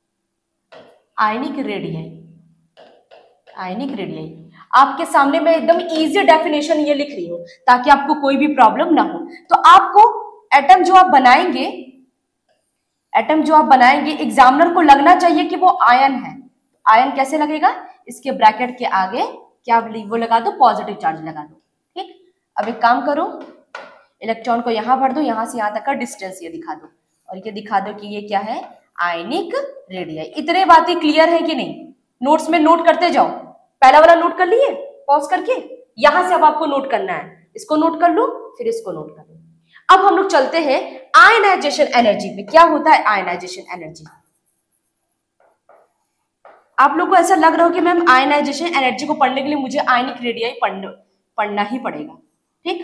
ionic radii. Ionic radii. आपके सामने मैं एकदम इजी डेफिनेशन ये लिख रही हूं ताकि आपको कोई भी प्रॉब्लम ना हो। तो आपको एटम जो आप बनाएंगे एग्जामिनर को लगना चाहिए कि वो आयन है। आयन कैसे लगेगा? इसके ब्रैकेट के आगे क्या वो लगा दो, पॉजिटिव चार्ज लगा दो, ठीक? अब एक काम करो, इलेक्ट्रॉन को यहां भर दो, यहां से यहां तक का डिस्टेंस ये दिखा दो और ये दिखा दो कि ये क्या है? Ionic radii. इतने बातें क्लियर है कि नहीं? नोट्स में नोट करते जाओ। पहला वाला नोट कर लिए पॉज करके, यहां से अब आपको नोट करना है। इसको नोट कर लो, फिर इसको नोट कर लो। अब हम लोग चलते हैं आयनाइजेशन एनर्जी पे। क्या होता है आयनाइजेशन एनर्जी? आप लोग को ऐसा लग रहा हो कि मैम आयनाइजेशन एनर्जी को पढ़ने के लिए मुझे आयनिक रेडियाई पढ़ना ही पड़ेगा, ठीक?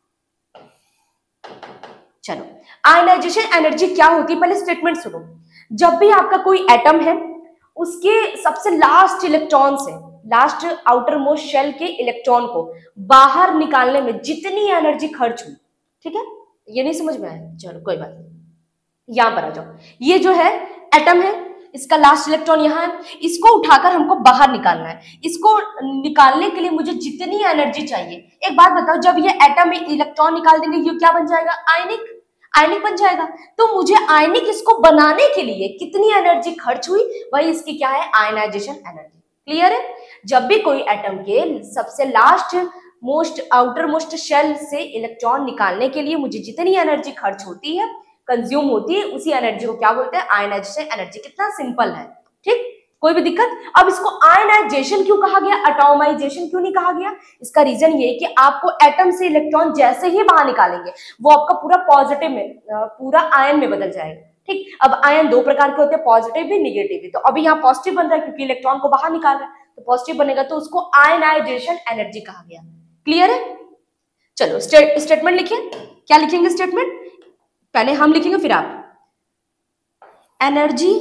चलो, आयनाइजेशन एनर्जी क्या होती है पहले स्टेटमेंट सुनो। जब भी आपका कोई एटम है, उसके सबसे लास्ट इलेक्ट्रॉन से, लास्ट आउटर मोस्ट शेल के इलेक्ट्रॉन को बाहर निकालने में जितनी एनर्जी खर्च हुई, ठीक है? ये नहीं समझ में आया? चलो कोई बात नहीं, यहां पर आ जाओ। ये जो है एटम है, इसका लास्ट इलेक्ट्रॉन यहां है, इसको उठाकर हमको बाहर निकालना है। इसको निकालने के लिए मुझे जितनी एनर्जी चाहिए, एक बात बताओ, जब ये एटम में इलेक्ट्रॉन निकाल देंगे ये क्या बन जाएगा? आयनिक बन जाएगा। तो मुझे आयनिक इसको बनाने के लिए कितनी एनर्जी खर्च हुई, वही इसकी क्या है? Ionization energy. क्लियर है? जब भी कोई एटम के सबसे लास्ट आउटर मोस्ट शेल से इलेक्ट्रॉन निकालने के लिए मुझे जितनी एनर्जी खर्च होती है, कंज्यूम होती है, उसी एनर्जी को क्या बोलते हैं? Ionization energy. कितना सिंपल है, ठीक? कोई भी दिक्कत? अब इसको आयनाइजेशन क्यों कहा गया, एटॉमाइजेशन क्यों नहीं कहा गया? इसका रीजन ये है कि आपको एटम से इलेक्ट्रॉन जैसे ही बाहर निकालेंगे वो आपका पूरा पॉजिटिव में, पूरा आयन में बदल जाएगा, ठीक? अब आयन दो प्रकार के होते हैं, पॉजिटिव भी निगेटिव भी। तो अभी यहाँ पॉजिटिव बन रहा है क्योंकि इलेक्ट्रॉन को बाहर निकाल रहा है, तो पॉजिटिव बनेगा, तो उसको आयनाइजेशन एनर्जी कहा गया। क्लियर है? चलो स्टेटमेंट लिखिए। क्या लिखेंगे स्टेटमेंट? पहले हम लिखेंगे फिर आप। एनर्जी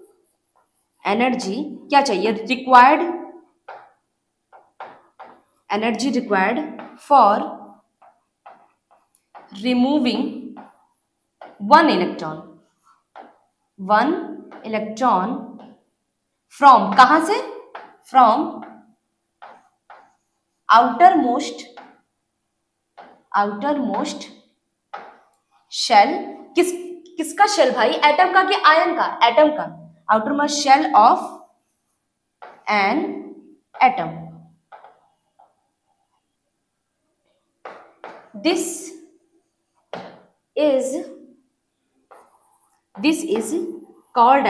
क्या चाहिए? Energy required for removing one electron 1 electron from, कहां से, फ्रॉम आउटर मोस्ट शेल, किसका शेल भाई, एटम का कि आयन का, एटम का, outer most shell of an atom, this is called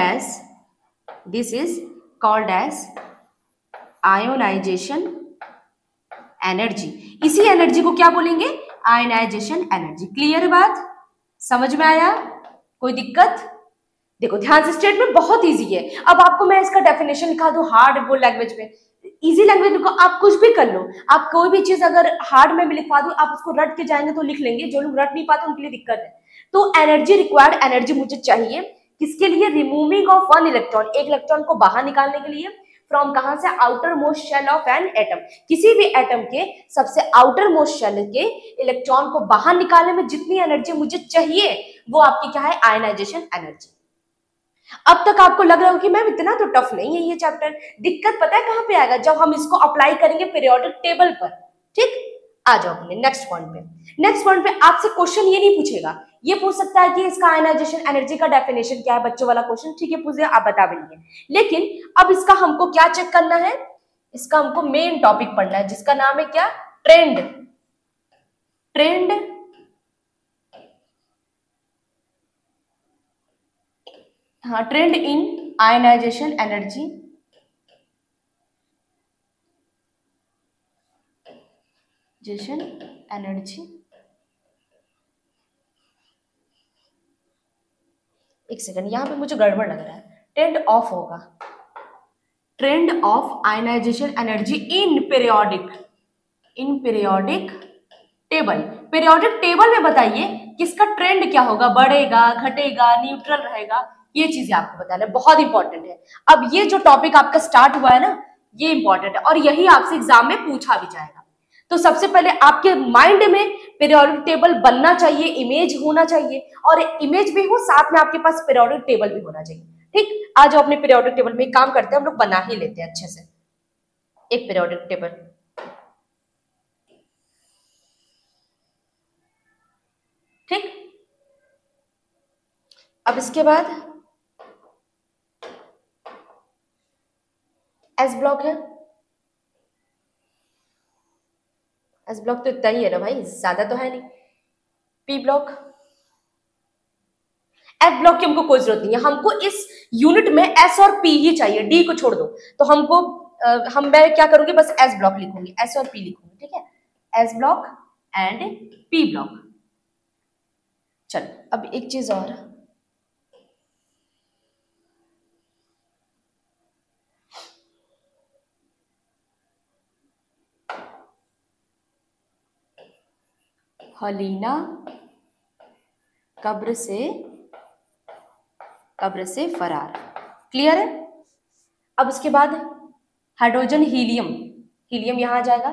as ionization energy. इसी एनर्जी को क्या बोलेंगे, आयोनाइजेशन एनर्जी। क्लियर बात, समझ में आया, कोई दिक्कत? देखो ध्यान से, स्टेटमेंट बहुत इजी है। अब आपको मैं इसका डेफिनेशन लिखा दूं हार्ड बोल लैंग्वेज में, इजी लैंग्वेज लिखो, आप कुछ भी कर लो, आप कोई भी चीज अगर हार्ड में भी लिखवा दो, आप उसको रट के जाएंगे तो लिख लेंगे, जो लोग रट नहीं पाते उनके लिए दिक्कत है। तो एनर्जी रिक्वायर्ड, एनर्जी मुझे चाहिए किसके लिए, रिमूविंग ऑफ 1 इलेक्ट्रॉन, एक इलेक्ट्रॉन को बाहर निकालने के लिए, फ्रॉम कहां से, outer most shell of an atom, किसी भी एटम के सबसे आउटर मोस्ट शेल के इलेक्ट्रॉन को बाहर निकालने में जितनी एनर्जी मुझे चाहिए वो आपकी क्या है, आयनाइजेशन एनर्जी। अब तक आपको लग रहा हो कि मैम इतना तो टफ नहीं है ये चैप्टर, दिक्कत पता है कहां पे आएगा, जब हम इसको अप्लाई करेंगे पीरियोडिक टेबल पर। ठीक, आ जाओ अपने नेक्स्ट पॉइंट पे। नेक्स्ट पॉइंट पे आपसे क्वेश्चन ये नहीं पूछेगा, ये पूछ सकता है कि इसका आयनाइजेशन एनर्जी का डेफिनेशन क्या है, बच्चों वाला क्वेश्चन, ठीक है पूछे, आप बता देंगे। लेकिन अब इसका हमको क्या चेक करना है, इसका हमको मेन टॉपिक पढ़ना है जिसका नाम है क्या, ट्रेंड। हाँ, ट्रेंड इन आयनाइजेशन एनर्जी, एक सेकंड, यहां पे मुझे गड़बड़ लग रहा है, ट्रेंड ऑफ होगा, trend of ionization energy in periodic table. Periodic table में बताइए किसका ट्रेंड क्या होगा, बढ़ेगा, घटेगा, न्यूट्रल रहेगा, ये चीजें आपको बताना है, बहुत इंपॉर्टेंट है। अब ये जो टॉपिक आपका स्टार्ट हुआ है ना, ये इंपॉर्टेंट है और यही आपसे एग्जाम में पूछा भी जाएगा। तो सबसे पहले आपके माइंड में पीरियोडिक टेबल बनना चाहिए, इमेज होना चाहिए, और इमेज भी हो साथ में आपके पास पीरियोडिक टेबल भी होना चाहिए। ठीक, आज अपने पीरियोडिक टेबल में काम करते हैं, हम लोग बना ही लेते हैं अच्छे से एक पीरियोडिक टेबल। ठीक, अब इसके बाद एस ब्लॉक है, एस ब्लॉक तो इतना ही है ना भाई, ज्यादा तो है नहीं। पी ब्लॉक, एफ ब्लॉक की हमको कोई जरूरत नहीं है, हमको इस यूनिट में एस और पी ही चाहिए, डी को छोड़ दो। तो हमको मैं क्या करूंगी, बस एस ब्लॉक लिखूंगी, एस और पी लिखूंगी, ठीक है, S block and P block. चलो अब एक चीज और, हलीना कब्र से फरार, क्लियर है। अब उसके बाद हाइड्रोजन हीलियम, हीलियम यहां आ जाएगा,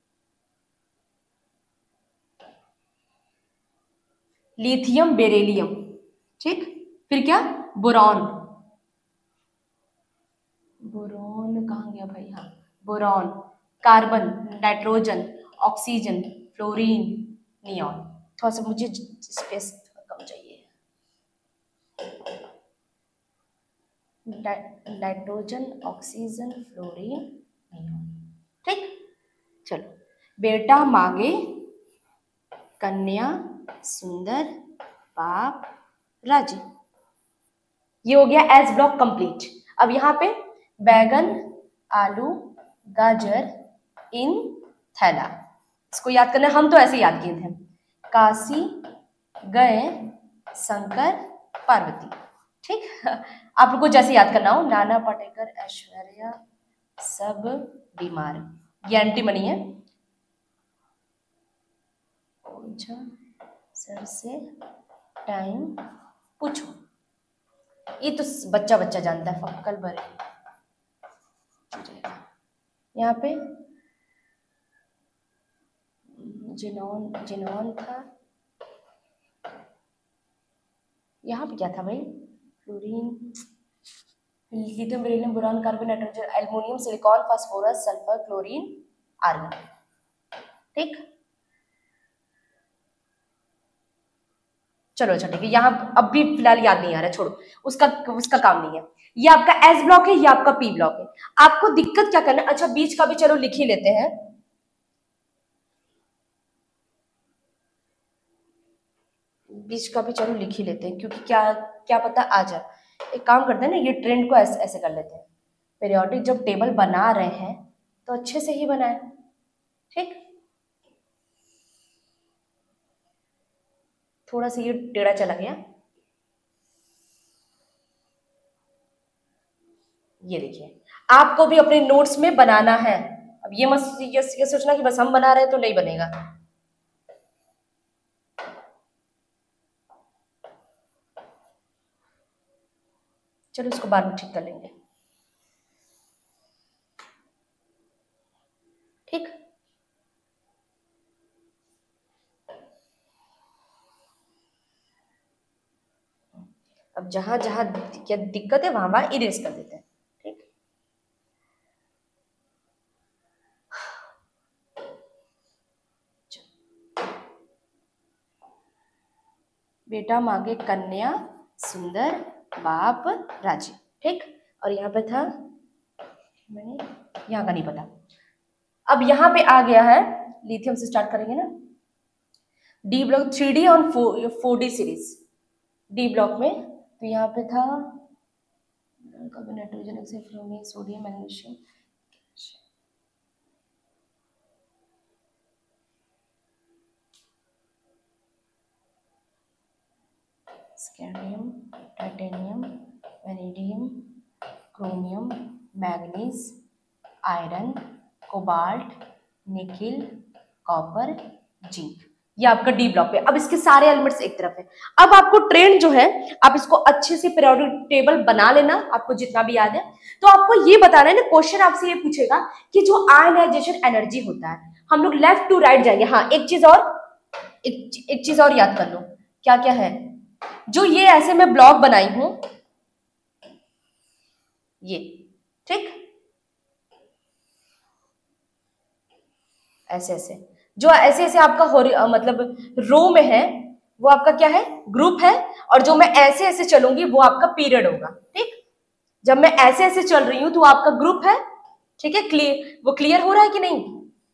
लिथियम बेरिलियम, ठीक, फिर क्या, बोरॉन, बोरॉन कहां गया भाई, हाँ boron, carbon, nitrogen, oxygen, fluorine, neon. थोड़ा सा मुझे स्पेस कम चाहिए, नाइट्रोजन, ऑक्सीजन, फ्लोरीन, नियॉन, ठीक। चलो, बेटा मांगे कन्या सुंदर बाप राजी, ये हो गया एस ब्लॉक कंप्लीट। अब यहाँ पे बैगन, आलू, गाजर इन थैला, इसको याद करना, हम तो ऐसे याद किए थे, काशी गए शंकर पार्वती, ठीक। आप लोग को जैसे याद करना हो, नाना पाटेकर, ऐश्वर्या सब बीमार, ये एंटी मनी है, सर से टाइम पूछो, ये तो बच्चा बच्चा जानता है, फक्कल भरे। यहाँ पे जिनोन था, यहाँ पे क्या था भाई, fluorine, lithium, beryllium, boron, carbon, nitrogen, aluminium, silicon, phosphorus, sulphur, chlorine, argon. ठीक, चलो अच्छा ठीक है, यहाँ अब भी फिलहाल याद नहीं आ रहा, छोड़ो, उसका उसका काम नहीं है। ये आपका एस ब्लॉक है, ये आपका पी ब्लॉक है। आपको दिक्कत क्या करना है, अच्छा बीच का भी चलो लिख ही लेते हैं। बीच का भी चलो लिख ही लेते हैं, क्योंकि क्या क्या पता आ जाए। एक काम करते हैं ना, ये ट्रेंड को ऐसे ऐसे कर लेते हैं। पीरियोडिक जब टेबल बना रहे हैं तो अच्छे से ही बनाए। ठीक, थोड़ा सा ये टेढ़ा चला गया, ये देखिए। आपको भी अपने नोट्स में बनाना है। अब ये मत ये सोचना कि बस हम बना रहे हैं तो नहीं बनेगा। चलो इसको बाद में ठीक कर लेंगे। ठीक, अब जहां जहां दिक्कत है वहां वहां इरेज कर देते हैं। ठीक, बेटा मांगे कन्या सुंदर, बाप राजी। ठीक, और यहाँ पे था, मैंने यहाँ का नहीं पता। अब यहाँ पे आ गया है, लिथियम से स्टार्ट करेंगे ना। डी ब्लॉक 3D और 4D सीरीज। डी ब्लॉक में तो यहाँ पे था carbon, nitrogen, fluorine, sodium, magnesium, scandium, titanium, vanadium, chromium, manganese, iron, cobalt, nickel, copper, zinc. ये आपका डी ब्लॉक पे। अब इसके सारे एलिमेंट्स एक तरफ है। अब आपको ट्रेंड जो है, आप इसको अच्छे से पीरियोडिक टेबल बना लेना, आपको जितना भी याद है। तो आपको ये बताना है ना, क्वेश्चन आपसे ये पूछेगा कि जो आयनाइजेशन एनर्जी होता है, हम लोग लेफ्ट टू राइट जाएंगे। हाँ, एक चीज और, एक चीज और याद कर लो, क्या क्या है। जो ये ऐसे मैं ब्लॉक बनाई हूं, ये ठीक, ऐसे ऐसे, जो ऐसे ऐसे आपका मतलब रो में है, वो आपका क्या है, ग्रुप है। और जो मैं ऐसे ऐसे चलूंगी वो आपका पीरियड होगा। ठीक, जब मैं ऐसे ऐसे चल रही हूं तो आपका ग्रुप है। ठीक है, क्लियर, वो क्लियर हो रहा है कि नहीं।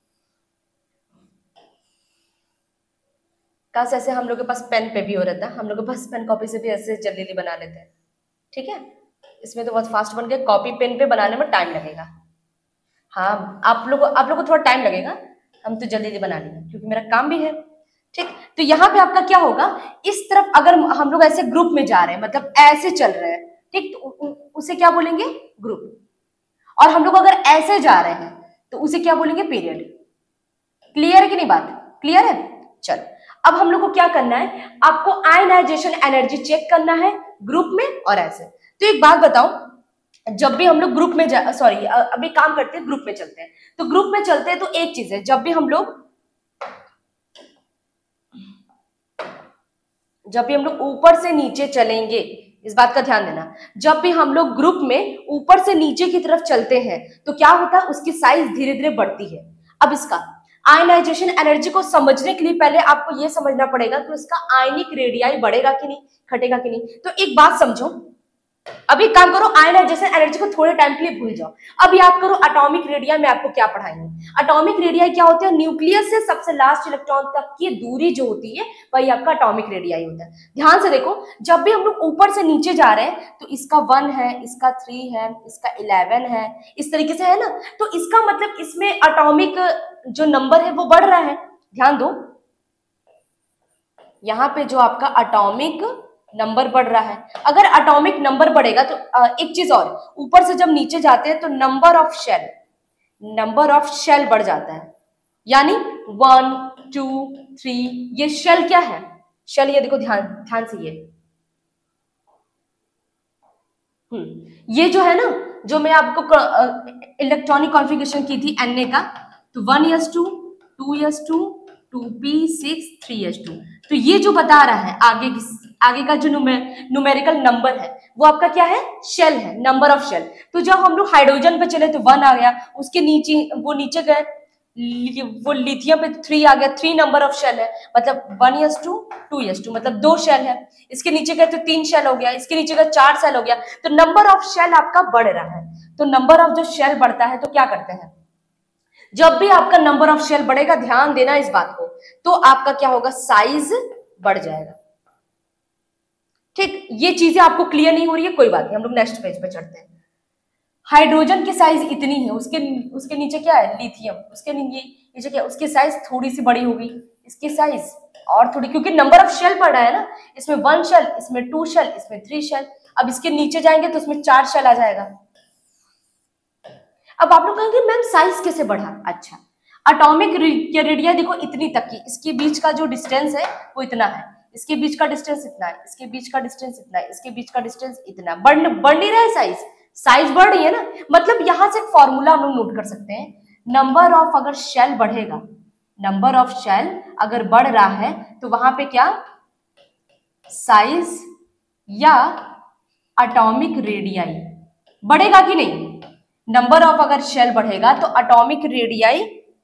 काश ऐसे हम लोग के पास पेन पे भी हो रहता, हम लोग के पास पेन कॉपी से भी ऐसे जल्दी बना लेते हैं। ठीक है, इसमें तो बहुत फास्ट बन गया, कॉपी पेन पे बनाने में टाइम लगेगा। हाँ, आप लोग को थोड़ा टाइम लगेगा, हम तो जल्दी बना लेंगे क्योंकि मेरा काम भी है। ठीक, तो यहाँ पे आपका क्या होगा, इस तरफ अगर हम लोग ऐसे ग्रुप में जा रहे हैं, मतलब ऐसे चल रहे हैं, ठीक, तो उसे क्या बोलेंगे, ग्रुप। और हम लोग अगर ऐसे जा रहे हैं तो उसे क्या बोलेंगे, पीरियड। क्लियर है कि नहीं बात, क्लियर है। चलो, अब हम लोग को क्या करना है, आपको आयनाइजेशन एनर्जी चेक करना है ग्रुप में और ऐसे। तो एक बात बताओ, जब भी हम लोग ग्रुप में सॉरी अभी काम करते हैं, ग्रुप में चलते हैं, तो ग्रुप में चलते हैं तो एक चीज है, जब भी हम लोग ऊपर से नीचे चलेंगे, इस बात का ध्यान देना, जब भी हम लोग ग्रुप में ऊपर से नीचे की तरफ चलते हैं तो क्या होता है, उसकी साइज धीरे धीरे बढ़ती है। अब इसका आयनाइजेशन एनर्जी को समझने के लिए पहले आपको यह समझना पड़ेगा कि उसका आयनिक रेडियाई बढ़ेगा कि नहीं, घटेगा कि नहीं। तो एक बात समझो, अभी काम करो, आयनाइजेशन एनर्जी को थोड़े टाइम के लिए भूल जाओ, अब याद करो एटॉमिक रेडियाई में आपको क्या पढ़ाएंगे। एटॉमिक रेडियाई क्या होते हैं, न्यूक्लियस से सबसे लास्ट इलेक्ट्रॉन तक की दूरी जो होती है वही आपका एटॉमिक रेडियाई होता है। ध्यान से देखो, जब भी हम लोग ऊपर से नीचे जा रहे हैं तो इसका 1 है, इसका 3 है, इसका 11 है, इस तरीके से है ना। तो इसका मतलब इसमें एटॉमिक जो नंबर है वो बढ़ रहा है। ध्यान दो, यहाँ पे जो आपका एटॉमिक नंबर बढ़ रहा है, अगर एटॉमिक नंबर बढ़ेगा तो एक चीज और, ऊपर से जब नीचे जाते हैं तो नंबर ऑफ शेल बढ़ जाता है। यानी 1 2 3, ये शेल क्या है, शेल ये देखो, ध्यान से, ये जो है ना, जो मैं आपको इलेक्ट्रॉनिक कॉन्फ़िगरेशन की थी Na का, तो 1s2 2s2 2p6 3s2, तो ये जो बता रहा है आगे का जो न्यूमेरिकल नंबर है वो आपका क्या है, शेल है, नंबर ऑफ शेल। तो जब हम लोग हाइड्रोजन पे चले तो 1 आ गया, उसके नीचे वो नीचे गए वो लिथियम पे 3 आ गया, 3 नंबर ऑफ शेल है, मतलब 1s2 2s2 मतलब 2 शेल है। इसके नीचे गए तो 3 शेल हो गया, इसके नीचे गए 4 शेल हो गया। तो नंबर ऑफ शेल आपका बढ़ रहा है। तो नंबर ऑफ जो शेल बढ़ता है तो क्या करते हैं, जब भी आपका नंबर ऑफ शेल बढ़ेगा, ध्यान देना इस बात को, तो आपका क्या होगा, साइज बढ़ जाएगा। ठीक, ये चीजें आपको क्लियर नहीं हो रही है, कोई बात नहीं, हम लोग नेक्स्ट पेज पे चढ़ते हैं। हाइड्रोजन की साइज इतनी है, उसके नीचे क्या है, लिथियम, उसके नीचे क्या, उसकी साइज थोड़ी सी बड़ी होगी, इसकी साइज और थोड़ी, क्योंकि नंबर ऑफ शेल बढ़ रहा है ना, इसमें 1 शेल, इसमें 2 शेल, इसमें 3 शेल। अब इसके नीचे जाएंगे तो उसमें 4 शेल आ जाएगा। अब आप लोग कहेंगे मैम साइज कैसे बढ़ा, अच्छा, एटॉमिक रेडिया देखो इतनी तक की, इसके बीच का जो डिस्टेंस है वो इतना है, इसके बीच का डिस्टेंस इतना है, इसके बीच का डिस्टेंस इतना है, इसके बीच का डिस्टेंस इतना है, बढ़ नहीं रहा है, साइज बढ़ रही है ना। मतलब यहां से एक फॉर्मूला हम लोग नोट कर सकते हैं, नंबर ऑफ अगर शेल बढ़ेगा, नंबर ऑफ शेल अगर बढ़ रहा है तो वहां पे क्या, साइज या एटॉमिक रेडियाई बढ़ेगा कि नहीं। नंबर ऑफ अगर शेल बढ़ेगा तो एटॉमिक रेडियाई,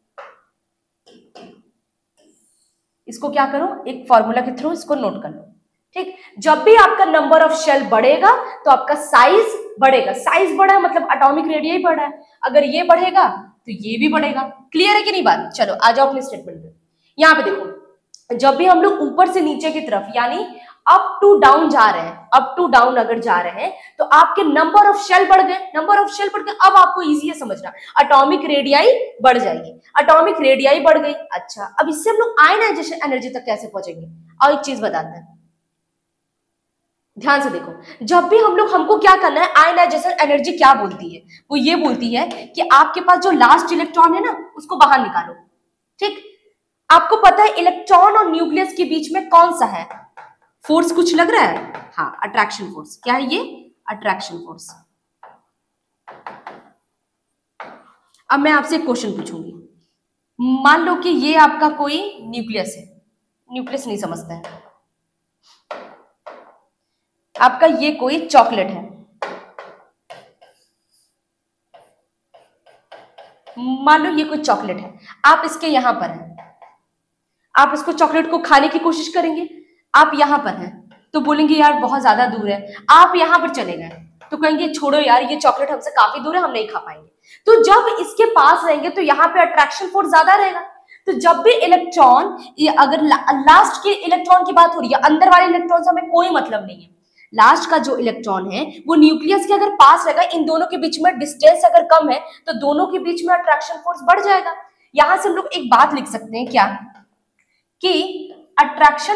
इसको क्या करो, एक फॉर्मूला के थ्रू इसको नोट कर लो। ठीक, जब भी आपका नंबर ऑफ शेल बढ़ेगा तो आपका साइज बढ़ेगा, साइज बढ़ा मतलब एटॉमिक रेडियाई बढ़ा है, अगर ये बढ़ेगा तो ये भी बढ़ेगा। क्लियर है कि नहीं बात, चलो आ जाओ अपने स्टेटमेंट पे। यहां पे देखो, जब भी हम लोग ऊपर से नीचे की तरफ यानी अप टू डाउन जा रहे हैं, अप टू डाउन अगर जा रहे हैं तो आपके नंबर ऑफ शेल बढ़ गए, नंबर ऑफ शेल बढ़ गए। अब आपको इजी है समझना, एटॉमिक रेडियाई बढ़ जाएगी, एटॉमिक रेडियाई बढ़ गई। अच्छा, अब इससे हम लोग आयनाइजेशन एनर्जी तक कैसे पहुंचेंगे, और एक चीज बताते हैं, ध्यान से देखो, जब भी हम लोग, हमको क्या करना है, आयनाइजेशन एनर्जी क्या बोलती है, वो ये बोलती है कि आपके पास जो लास्ट इलेक्ट्रॉन है ना उसको बाहर निकालो। ठीक, आपको पता है इलेक्ट्रॉन और न्यूक्लियस के बीच में कौन सा है फोर्स, कुछ लग रहा है, हाँ, अट्रैक्शन फोर्स। क्या है ये, अट्रैक्शन फोर्स। अब मैं आपसे एक क्वेश्चन पूछूंगी, मान लो कि ये आपका कोई न्यूक्लियस है, न्यूक्लियस नहीं समझते हैं, आपका ये कोई चॉकलेट है, मान लो ये कोई चॉकलेट है, आप इसके यहां पर हैं, आप इसको चॉकलेट को खाने की कोशिश करेंगे, आप यहां पर हैं तो बोलेंगे यार बहुत ज्यादा दूर है, आप यहां पर चले गए तो कहेंगे छोड़ो यार ये चॉकलेट हमसे काफी दूर है, हम नहीं खा पाएंगे। तो जब इसके पास रहेंगे तो यहाँ पे अट्रैक्शन फोर्स ज्यादा रहेगा। तो जब भी इलेक्ट्रॉन, अगर लास्ट के इलेक्ट्रॉन की बात हो रही है, अंदर वाले इलेक्ट्रॉन से हमें कोई मतलब नहीं है, लास्ट का जो इलेक्ट्रॉन है वो न्यूक्लियस के अगर पास रहेगा, इन दोनों के बीच में डिस्टेंस अगर कम है तो दोनों के बीच में अट्रैक्शन फोर्स बढ़ जाएगा। यहां से हम लोग एक बात लिख सकते हैं क्या, कि अट्रैक्शन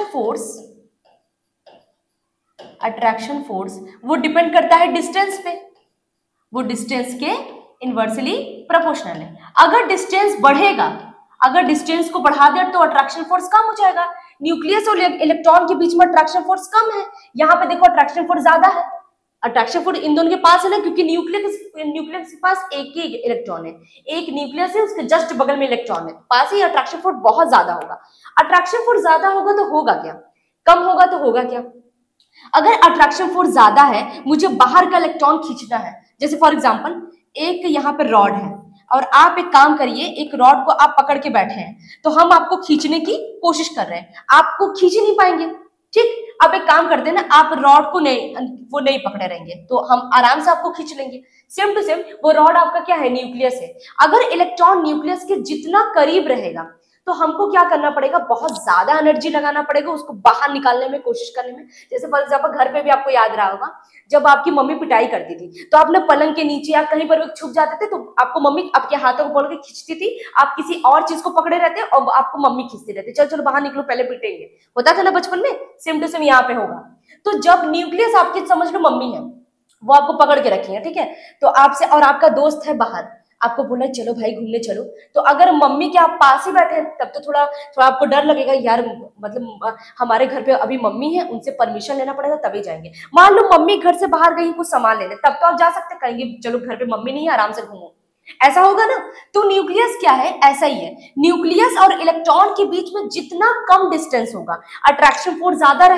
फोर्स वो डिपेंड करता है डिस्टेंस पे, वो डिस्टेंस के इनवर्सली प्रोपोर्शनल है। अगर डिस्टेंस बढ़ेगा, अगर डिस्टेंस को बढ़ा दे तो अट्रैक्शन फोर्स कम हो जाएगा। न्यूक्लियस और इलेक्ट्रॉन के बीच में अट्रैक्शन फोर्स कम है, यहाँ पे देखो अट्रैक्शन फोर्स ज्यादा है। अट्रैक्शन फोर्स इन दोनों के पास है ना, क्योंकि न्यूक्लियस के पास एक ही इलेक्ट्रॉन है, एक न्यूक्लियस है, उसके जस्ट बगल में इलेक्ट्रॉन है, पास ही अट्रैक्शन फोर्स बहुत ज्यादा होगा। अट्रैक्शन फोर्स ज्यादा होगा तो होगा क्या, कम होगा तो होगा क्या। अगर अट्रैक्शन फोर्स ज्यादा है, मुझे बाहर का इलेक्ट्रॉन खींचना है, जैसे फॉर एग्जांपल एक यहाँ पे रॉड है और आप एक काम करिए, एक रॉड को आप पकड़ के बैठे हैं, तो हम आपको खींचने की कोशिश कर रहे हैं, आपको खींच नहीं पाएंगे। ठीक, अब एक काम करते हैं ना, आप रॉड को वो नहीं पकड़े रहेंगे तो हम आराम से आपको खींच लेंगे। सेम टू सेम वो रॉड आपका क्या है, न्यूक्लियस है। अगर इलेक्ट्रॉन न्यूक्लियस के जितना करीब रहेगा तो हमको क्या करना पड़ेगा, बहुत ज्यादा एनर्जी लगाना पड़ेगा उसको बाहर निकालने में, कोशिश करने में। जैसे फॉर एग्जाम्पल घर पे भी आपको याद रहा होगा, जब आपकी मम्मी पिटाई करती थी तो आपने पलंग के नीचे या कहीं पर भी छुप जाते थे तो आपको मम्मी आपके हाथों को पकड़ के खींचती थी, आप किसी और चीज को पकड़े रहते और आपको मम्मी खींचती रहती, चलो चलो बाहर निकलो पहले पिटेंगे, होता था ना बचपन में। सेम टू सेम यहाँ पे होगा। तो जब न्यूक्लियस आपकी समझ लो मम्मी है, वो आपको पकड़ के रखी है, ठीक है, तो आपसे, और आपका दोस्त है बाहर, आपको बोला चलो भाई घूमने चलो, तो अगर मम्मी के आप पास ही बैठे तब तो थोड़ा आपको डर लगेगा, यार मतलब हमारे घर पे अभी मम्मी है, उनसे परमिशन लेना पड़ेगा तभी जाएंगे। मान लो मम्मी घर से बाहर गई कुछ सामान लेने, तब तो आप जा सकते, कहेंगे चलो घर पे मम्मी नहीं है आराम से घूमो, ऐसा होगा ना। तो न्यूक्लियस क्या है, ऐसा ही है। न्यूक्लियस और इलेक्ट्रॉन के बीच में जितना कम डिस्टेंस होगा अट्रैक्शन फोर्स ज्यादा रहेगा।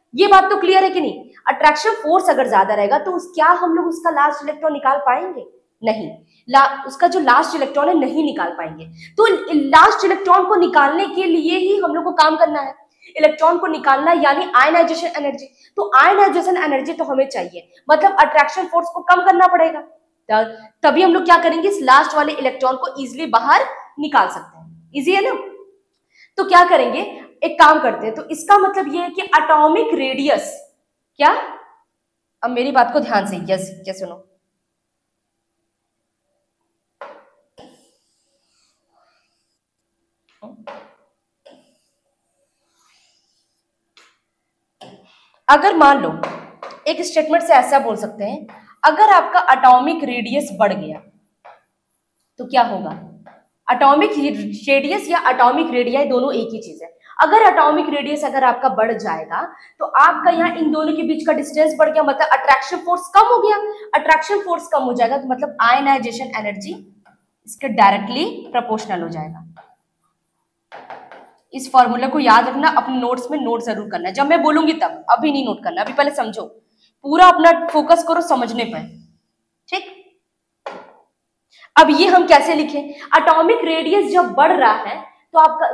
ये बात तो क्लियर है कि नहीं? अट्रैक्शन फोर्स अगर ज्यादा रहेगा तो क्या हम लोग उसका लास्ट इलेक्ट्रॉन निकाल पाएंगे? नहीं, उसका जो लास्ट इलेक्ट्रॉन है नहीं निकाल पाएंगे। तो लास्ट इलेक्ट्रॉन को निकालने के लिए ही हम लोग को काम करना है, इलेक्ट्रॉन को निकालना यानी आयनाइजेशन एनर्जी। तो आयनाइजेशन एनर्जी तो हमें चाहिए, मतलब अट्रैक्शन फोर्स को कम करना पड़ेगा, तभी हम लोग क्या करेंगे, इस लास्ट वाले इलेक्ट्रॉन को इजिली बाहर निकाल सकते हैं। इजी है ना? तो क्या करेंगे, एक काम करते हैं। तो इसका मतलब ये है कि एटॉमिक रेडियस क्या, अब मेरी बात को ध्यान से यस क्या सुनो, अगर मान लो एक स्टेटमेंट से ऐसा बोल सकते हैं, अगर आपका एटॉमिक रेडियस बढ़ गया तो क्या होगा? एटॉमिक रेडियस या एटॉमिक रेडिया दोनों एक ही चीज है। अगर एटॉमिक रेडियस अगर आपका बढ़ जाएगा तो आपका यहाँ इन दोनों के बीच का डिस्टेंस बढ़ गया, मतलब अट्रैक्शन फोर्स कम हो गया। अट्रैक्शन फोर्स कम हो जाएगा तो मतलब आयनाइजेशन एनर्जी इसके डायरेक्टली प्रोपोर्शनल हो जाएगा। इस फॉर्मूले को याद रखना, अपने नोट्स में नोट जरूर करना, जब मैं बोलूंगी तब, अभी नहीं नोट करना, अभी पहले समझो, पूरा अपना फोकस करो समझने पर, ठीक? अब ये हम कैसे लिखें? एटॉमिक रेडियस जब बढ़ रहा है तो आपका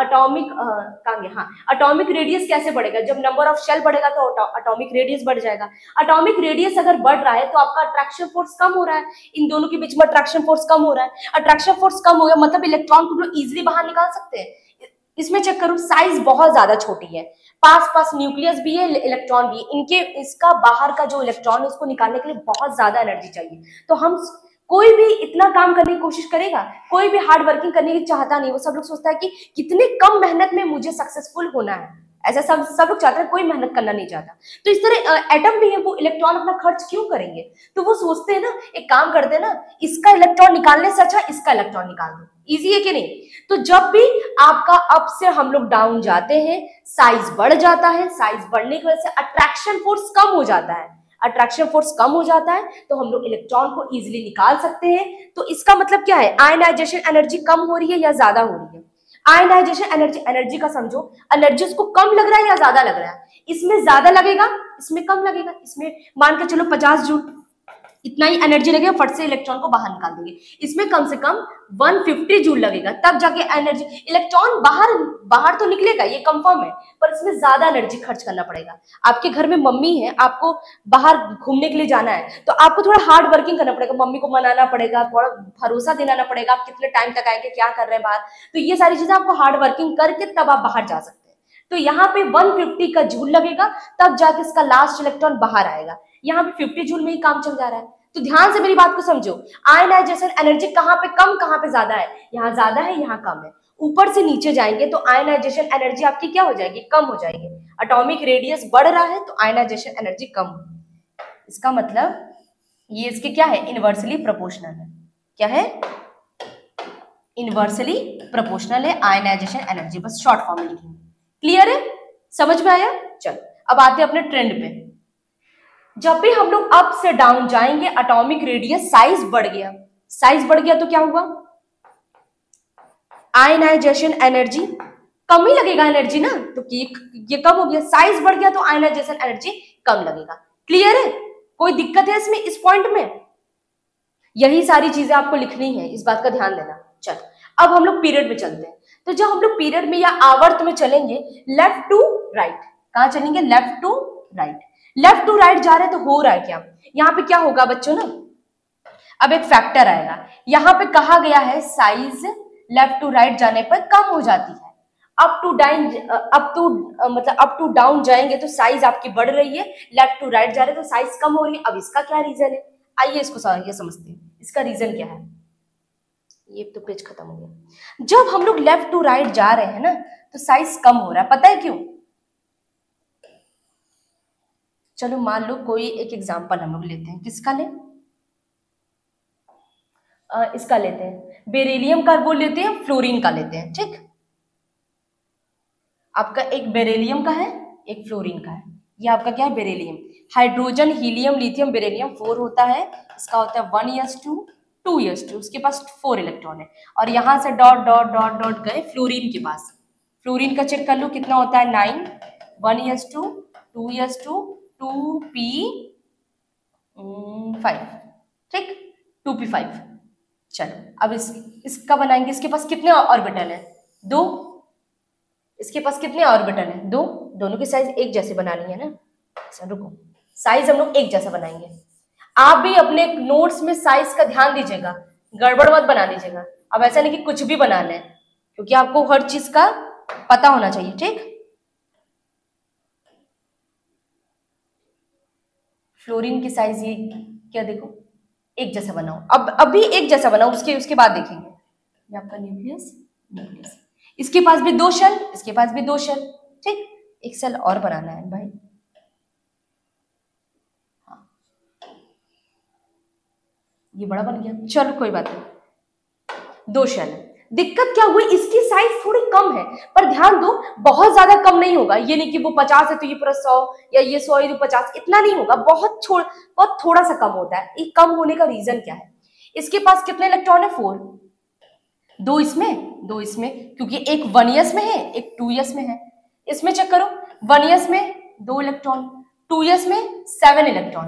एटॉमिक रेडियस कैसे बढ़ेगा? जब नंबर ऑफ शेल बढ़ेगा तो एटॉमिक रेडियस बढ़ जाएगा। एटॉमिक रेडियस अगर बढ़ रहा है तो आपका अट्रैक्शन फोर्स कम हो रहा है, इन दोनों के बीच में अट्रैक्शन फोर्स कम हो रहा है। अट्रैक्शन फोर्स कम हो गया मतलब इलेक्ट्रॉन को लोग इजिली बाहर निकाल सकते हैं। इसमें चेक करो, साइज बहुत ज्यादा छोटी है, पास न्यूक्लियस भी है, इलेक्ट्रॉन भी, इनके इसका बाहर का जो इलेक्ट्रॉन है उसको निकालने के लिए बहुत ज्यादा एनर्जी चाहिए। तो हम कोई भी इतना काम करने की कोशिश करेगा, कोई भी हार्ड वर्किंग करने की चाहता नहीं, वो सब लोग सोचता है कि कितने कम मेहनत में मुझे सक्सेसफुल होना है, ऐसा सब लोग चाहते हैं, कोई मेहनत करना नहीं चाहता। तो इस तरह एटम भी है, वो इलेक्ट्रॉन अपना खर्च क्यों करेंगे? तो वो सोचते हैं ना, एक काम करते हैं ना, इसका इलेक्ट्रॉन निकालने से अच्छा इसका इलेक्ट्रॉन निकाल दो। इजी है कि नहीं? तो जब भी आपका अप से हम लोग डाउन जाते हैं, साइज बढ़ जाता है, साइज बढ़ने की वजह से अट्रैक्शन फोर्स कम हो जाता है, अट्रैक्शन फोर्स कम हो जाता है तो हम लोग इलेक्ट्रॉन को इजीली निकाल सकते हैं। तो इसका मतलब क्या है, आयनाइजेशन एनर्जी कम हो रही है या ज्यादा हो रही है? आयनाइजेशन एनर्जी का समझो, एनर्जी उसको कम लग रहा है या ज्यादा लग रहा है? इसमें ज्यादा लगेगा, इसमें कम लगेगा। इसमें मान के चलो 50 जूल इतना ही एनर्जी लगेगा, फट से इलेक्ट्रॉन को बाहर निकाल देंगे। इसमें कम से कम 150 जूल लगेगा, तब जाके एनर्जी, इलेक्ट्रॉन बाहर तो निकलेगा, ये कंफर्म है, पर इसमें ज्यादा एनर्जी खर्च करना पड़ेगा। आपके घर में मम्मी है, आपको बाहर घूमने के लिए जाना है तो आपको थोड़ा हार्ड वर्किंग करना पड़ेगा, मम्मी को मनाना पड़ेगा, थोड़ा भरोसा दिलाना पड़ेगा, आप कितने टाइम तक आएंगे, क्या कर रहे हैं बाहर, तो ये सारी चीजें आपको हार्ड वर्किंग करके तब आप बाहर जा सकते हैं। तो यहाँ पे 150 का जूल लगेगा, तब जाके इसका लास्ट इलेक्ट्रॉन बाहर आएगा। यहाँ पे 50 जूल में ही काम चल जा रहा है। तो ध्यान से मेरी बात को समझो, आयनाइजेशन एनर्जी कहाँ पे कम कहाँ पे ज्यादा है? यहाँ ज्यादा है, यहाँ कम है। ऊपर से नीचे जाएंगे तो आयनाइजेशन एनर्जी आपकी क्या हो जाएगी? कम हो जाएगी। एटॉमिक रेडियस बढ़ रहा है तो आयनाइजेशन एनर्जी कम हो, इसका मतलब ये इसके क्या है, इनवर्सली प्रोपोर्शनल है। क्या है? इनवर्सली प्रोपोर्शनल है आयनाइजेशन एनर्जी, बस शॉर्ट फॉर्म में लिखेंगे। क्लियर है? समझ में आया? चलो अब आते हैं अपने ट्रेंड पे। जब भी हम लोग अप से डाउन जाएंगे, एटॉमिक रेडियस साइज बढ़ गया, साइज बढ़ गया तो क्या हुआ? आयनाइजेशन एनर्जी कम ही लगेगा, एनर्जी ना, तो ये कम हो गया, साइज बढ़ गया तो आयनाइजेशन एनर्जी कम लगेगा। क्लियर है? कोई दिक्कत है इसमें, इस पॉइंट में? यही सारी चीजें आपको लिखनी है, इस बात का ध्यान देना। चलो अब हम लोग पीरियड में चलते हैं। तो जब हम लोग पीरियड में या आवर्त में चलेंगे, लेफ्ट टू राइट, कहां चलेंगे? Left to right. Left to right जा रहे हैं तो हो रहा है क्या? यहाँ पे क्या होगा बच्चों ना, अब एक फैक्टर आएगा, यहाँ पे कहा गया है साइज लेफ्ट टू राइट जाने पर कम हो जाती है, अप टू डाउन जाएंगे तो साइज आपकी बढ़ रही है, लेफ्ट टू राइट जा रहे हैं तो साइज कम हो रही है। अब इसका क्या रीजन है? आइए इसको समझते हैं, इसका रीजन क्या है। ये तो पेज खत्म हो गया। जब हम लोग लेफ्ट टू राइट जा रहे हैं ना तो साइज कम हो रहा है, पता है क्यों? चलो मान लो कोई एक एग्जांपल हम लोग लेते हैं, किसका लें? इसका लेते हैं, बेरिलियम का वो लेते हैं, फ्लोरीन का लेते हैं, ठीक? आपका एक बेरिलियम का है, एक फ्लोरीन का है। ये आपका क्या है? Beryllium. Hydrogen, helium, lithium, beryllium 4 होता है, इसका होता है 1s2 2s2, उसके पास 4 इलेक्ट्रॉन है। और यहां से डॉट डॉट डॉट डॉट गए फ्लोरीन के पास, फ्लोरीन का चेक कर लो कितना होता है? 9, 1s2 2s2 2p5, ठीक, 2p5। चलो अब इसका बनाएंगे। इसके पास कितने ऑर्बिटल है? 2। इसके पास कितने ऑर्बिटल है? 2। दोनों की साइज एक जैसे बनानी है ना। अच्छा रुको, साइज हम लोग एक जैसा बनाएंगे। आप भी अपने नोट्स में साइज का ध्यान दीजिएगा, गड़बड़ मत बना दीजिएगा। अब ऐसा नहीं कि कुछ भी बना लें, क्योंकि आपको हर चीज का पता होना चाहिए, ठीक। फ्लोरीन की साइज ये क्या, देखो एक जैसा बनाओ। अब अभी एक जैसा बनाओ, उसके बाद देखेंगे। ये आपका न्यूक्लियस, इसके पास भी 2 शेल, इसके पास भी 2 शेल, ठीक। एक सेल और बनाना है भाई। हाँ, ये बड़ा बन गया, चलो कोई बात नहीं। 2 शेल है। दिक्कत क्या हुई, इसकी साइज थोड़ी कम है, पर ध्यान दो बहुत ज्यादा कम नहीं होगा। ये नहीं कि वो 50 है तो ये पूरा 100, या ये 100 है तो 50, इतना नहीं होगा। बहुत थोड़ा सा कम होता है। ये कम होने का रीजन क्या है? इसके पास कितने इलेक्ट्रॉन है? 4। 2 इसमें, क्योंकि एक 1s में है, एक 2s में है। इसमें चेक करो, 1s में 2 इलेक्ट्रॉन, 2s में 7 इलेक्ट्रॉन।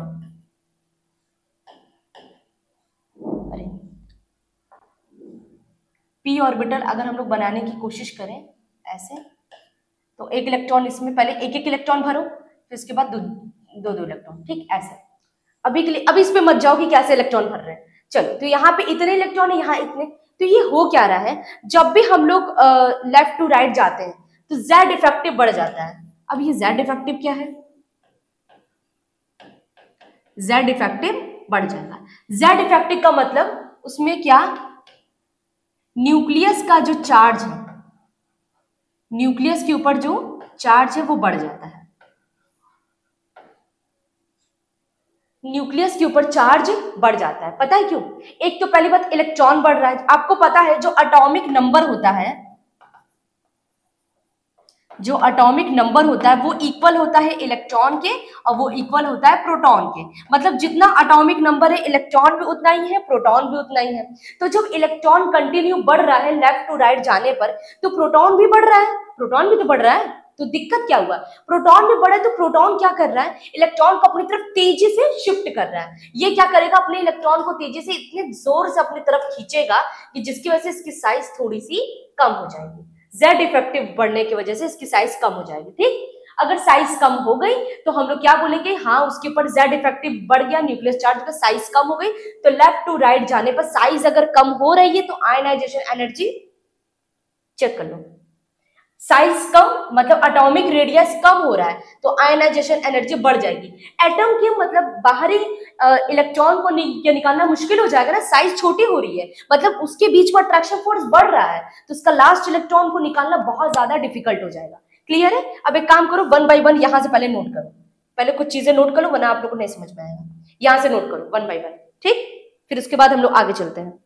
अरे p ऑर्बिटल अगर हम लोग बनाने की कोशिश करें ऐसे, तो एक इलेक्ट्रॉन इसमें, पहले एक इलेक्ट्रॉन भरो, फिर इसके बाद दो इलेक्ट्रॉन, ठीक ऐसे। अभी के लिए अभी इस पे मत जाओ कि कैसे इलेक्ट्रॉन भर रहे हैं। चलो, तो यहाँ पे इतने इलेक्ट्रॉन है, यहाँ इतने। तो ये हो क्या रहा है, जब भी हम लोग लेफ्ट टू राइट जाते हैं तो Z इफेक्टिव बढ़ जाता है। अब ये Z इफेक्टिव क्या है? Z इफेक्टिव बढ़ जाएगा। Z इफेक्टिव का मतलब उसमें क्या, न्यूक्लियस का जो चार्ज है, न्यूक्लियस के ऊपर जो चार्ज है वो बढ़ जाता है। न्यूक्लियस के ऊपर चार्ज बढ़ जाता है। पता है क्यों? एक तो पहली बात, इलेक्ट्रॉन बढ़ रहा है। आपको पता है जो एटॉमिक नंबर होता है, वो इक्वल होता है इलेक्ट्रॉन के, और वो इक्वल होता है प्रोटॉन के। मतलब जितना एटॉमिक नंबर है, इलेक्ट्रॉन भी उतना ही है, प्रोटॉन भी उतना ही है। तो जब इलेक्ट्रॉन कंटिन्यू बढ़ रहा है लेफ्ट टू राइट जाने पर, तो प्रोटॉन भी बढ़ रहा है, प्रोटॉन भी तो बढ़ रहा है। तो दिक्कत क्या हुआ, प्रोटॉन भी बढ़ा, तो प्रोटॉन क्या कर रहा है, इलेक्ट्रॉन को अपनी तरफ तेजी से शिफ्ट कर रहा है। ये क्या करेगा, अपने इलेक्ट्रॉन को तेजी से इतने जोर से अपनी तरफ खींचेगा कि जिसकी वजह से इसकी साइज थोड़ी सी कम हो जाएगी। Z इफेक्टिव बढ़ने की वजह से इसकी साइज कम हो जाएगी, ठीक। अगर साइज कम हो गई तो हम लोग क्या बोलेंगे, हाँ उसके ऊपर Z इफेक्टिव बढ़ गया, न्यूक्लियस चार्ज का साइज कम हो गई। तो लेफ्ट टू राइट जाने पर साइज अगर कम हो रही है तो आयनाइजेशन एनर्जी, चेक कर लो, साइज कम मतलब एटॉमिक रेडियस कम हो रहा है तो आयनाइजेशन एनर्जी बढ़ जाएगी। एटम के मतलब बाहरी इलेक्ट्रॉन को निकालना मुश्किल हो जाएगा ना, साइज छोटी हो रही है, मतलब उसके बीच में अट्रैक्शन फोर्स बढ़ रहा है, तो उसका लास्ट इलेक्ट्रॉन को निकालना बहुत ज्यादा डिफिकल्ट हो जाएगा। क्लियर है? अब एक काम करो, 1 बाय 1 यहां से पहले नोट करो, पहले कुछ चीजें नोट करो वरना आप लोग को नहीं समझ में आएगा। यहां से नोट करो 1 बाय 1, ठीक। फिर उसके बाद हम लोग आगे चलते हैं।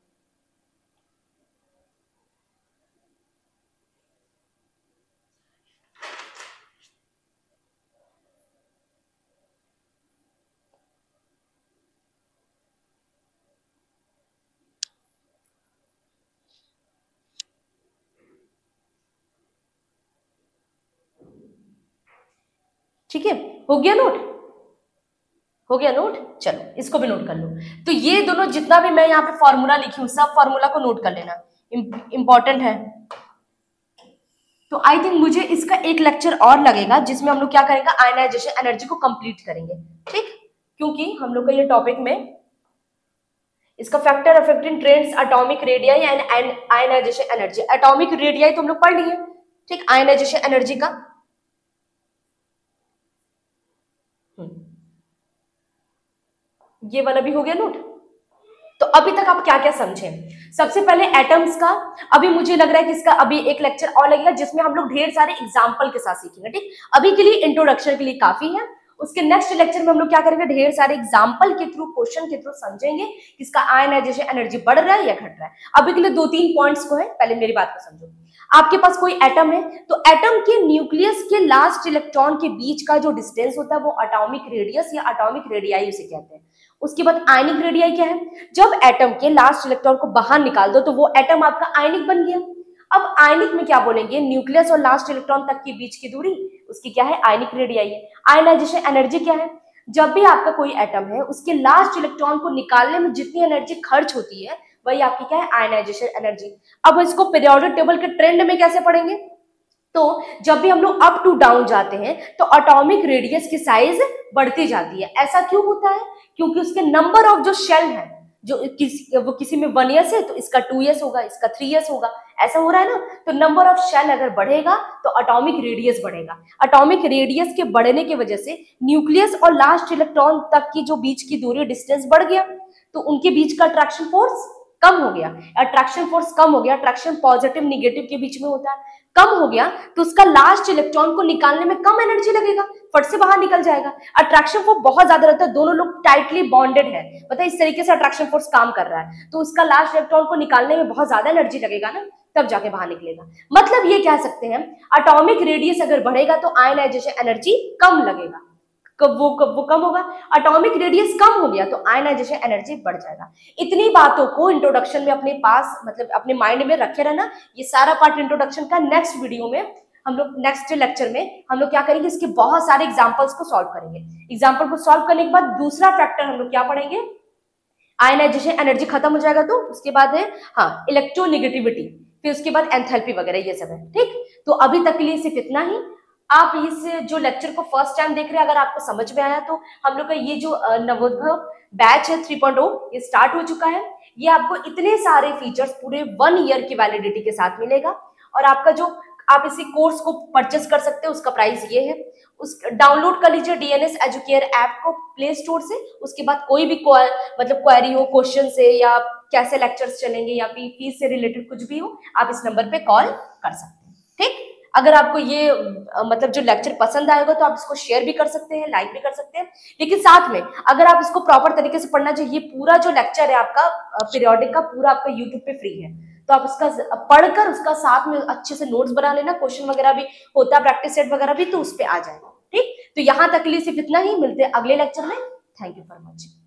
ठीक है, हो गया नोट? हो गया नोट? चलो इसको भी नोट कर लो। तो ये दोनों जितना भी मैं यहाँ पे फॉर्मूला लिखी हूँ, सब फॉर्मूला को नोट कर लेना, इंपॉर्टेंट है। तो आई थिंक मुझे इसका एक लेक्चर और लगेगा जिसमें हम लोग क्या करेंगे, आयनाइजेशन एनर्जी को कंप्लीट करेंगे, ठीक। क्योंकि हम लोग का ये टॉपिक में इसका factor affecting trends, atomic radii and ionization energy. Atomic radii तो हम लोग पढ़ लिए, ठीक। आयनाइजेशन एनर्जी का ये वाला भी हो गया नोट। तो अभी तक आप क्या क्या समझे? सबसे पहले एटम्स का, अभी मुझे लग रहा है कि इसका अभी एक लेक्चर और लगेगा जिसमें हम लोग ढेर सारे एग्जांपल के साथ सीखेंगे, ठीक। अभी के लिए इंट्रोडक्शन के लिए काफी है। उसके नेक्स्ट लेक्चर में हम लोग क्या करेंगे, ढेर सारे एग्जांपल के थ्रू, क्वेश्चन के थ्रू समझेंगे कि इसका आयनाइजेशन एनर्जी बढ़ रहा है या घट रहा है। अभी के लिए 2-3 पॉइंट्स को है, पहले मेरी बात को समझो। आपके पास कोई एटम है, तो एटम के न्यूक्लियस के लास्ट इलेक्ट्रॉन के बीच का जो डिस्टेंस होता है वो एटॉमिक रेडियस या एटॉमिक रेडियाई उसे कहते हैं। उसके बाद आयनिक रेडियाई क्या है, जब एटम के लास्ट इलेक्ट्रॉन को बाहर निकाल दो तो वो एटम आपका आयनिक बन गया। अब आयनिक में क्या बोलेंगे, न्यूक्लियस और लास्ट इलेक्ट्रॉन तक के बीच की दूरी, उसकी क्या है, आयनिक रेडियाई है। आयनाइजेशन एनर्जी क्या है, जब भी आपका कोई एटम है उसके लास्ट इलेक्ट्रॉन को निकालने में जितनी एनर्जी खर्च होती है वही आपकी क्या है, आयनाइजेशन एनर्जी। अब इसको पीरियोडिक टेबल के ट्रेंड में कैसे पढ़ेंगे, तो जब भी हम लोग अप टू डाउन जाते हैं तो एटॉमिक रेडियस की साइज बढ़ती जाती है। ऐसा क्यों होता है, क्योंकि उसके नंबर ऑफ जो शेल है, जो वो किसी में 1 ईयर्स है तो इसका 2 ईयर्स होगा, इसका 3 ईयर्स होगा, ऐसा हो रहा है ना। तो नंबर ऑफ शेल अगर बढ़ेगा तो एटॉमिक रेडियस बढ़ेगा। एटॉमिक रेडियस के बढ़ने की वजह से न्यूक्लियस और लास्ट इलेक्ट्रॉन तक की जो बीच की दूरी, डिस्टेंस बढ़ गया, तो उनके बीच का अट्रैक्शन फोर्स कम हो गया। अट्रैक्शन फोर्स कम हो गया, अट्रैक्शन पॉजिटिव निगेटिव के बीच में होता है, कम हो गया तो उसका लास्ट इलेक्ट्रॉन को निकालने में कम एनर्जी लगेगा, फट से बाहर निकल जाएगा। अट्रैक्शन फोर्स बहुत ज्यादा रहता है, दोनों लोग टाइटली बॉन्डेड है, मतलब इस तरीके से अट्रैक्शन फोर्स काम कर रहा है, तो उसका लास्ट इलेक्ट्रॉन को निकालने में बहुत ज्यादा एनर्जी लगेगा ना, तब जाके बाहर निकलेगा। मतलब ये कह सकते हैं एटॉमिक रेडियस अगर बढ़ेगा तो आयनाइजेशन एनर्जी कम लगेगा, कब वो कम होगा। एटॉमिक रेडियस कम हो गया तो आयनाइजेशन एनर्जी बढ़ जाएगा। इतनी बातों को इंट्रोडक्शन में अपने पास, मतलब अपने माइंड में रखे रहना। ये सारा पार्ट इंट्रोडक्शन का नेक्स्ट वीडियो में हम लोग, नेक्स्ट लेक्चर में हम लोग क्या करेंगे, इसके बहुत सारे एग्जांपल्स को सॉल्व करेंगे। एग्जांपल को सॉल्व करने के बाद दूसरा फैक्टर हम लोग क्या पढ़ेंगे, आयनाइजेशन एनर्जी खत्म हो जाएगा तो उसके बाद है हाँ इलेक्ट्रोनेगेटिविटी, फिर उसके बाद एंथैल्पी वगैरह, ये सब है। ठीक, तो अभी तक के लिए सिर्फ इतना ही। आप इस जो लेक्चर को फर्स्ट टाइम देख रहे हैं, अगर आपको समझ में आया तो हम लोग का ये जो नवोदय बैच है 3.0 ये स्टार्ट हो चुका है। ये आपको इतने सारे फीचर्स पूरे 1 ईयर की वैलिडिटी के साथ मिलेगा, और आपका जो आप इसी कोर्स को परचेस कर सकते हैं, उसका प्राइस ये है। उस डाउनलोड कर लीजिए डीएनएस एजुकेयर ऐप को प्ले स्टोर से। उसके बाद कोई भी मतलब क्वेरी हो, क्वेश्चन से, या कैसे लेक्चर्स चलेंगे, या फिर फीस से रिलेटेड कुछ भी हो, आप इस नंबर पे कॉल कर सकते हैं। ठीक, अगर आपको ये मतलब जो लेक्चर पसंद आएगा तो आप इसको शेयर भी कर सकते हैं, लाइक भी कर सकते हैं, लेकिन साथ में अगर आप इसको प्रॉपर तरीके से पढ़ना चाहिए, पूरा जो लेक्चर है आपका पीरियोडिक का पूरा आपका यूट्यूब पे फ्री है, तो आप उसका पढ़कर उसका साथ में अच्छे से नोट्स बना लेना। क्वेश्चन वगैरह भी होता है, प्रैक्टिस सेट वगैरह भी, तो उस पर आ जाएगा। ठीक, तो यहाँ तक के लिए सिर्फ इतना ही, मिलते हैं अगले लेक्चर में। Thank you for watching.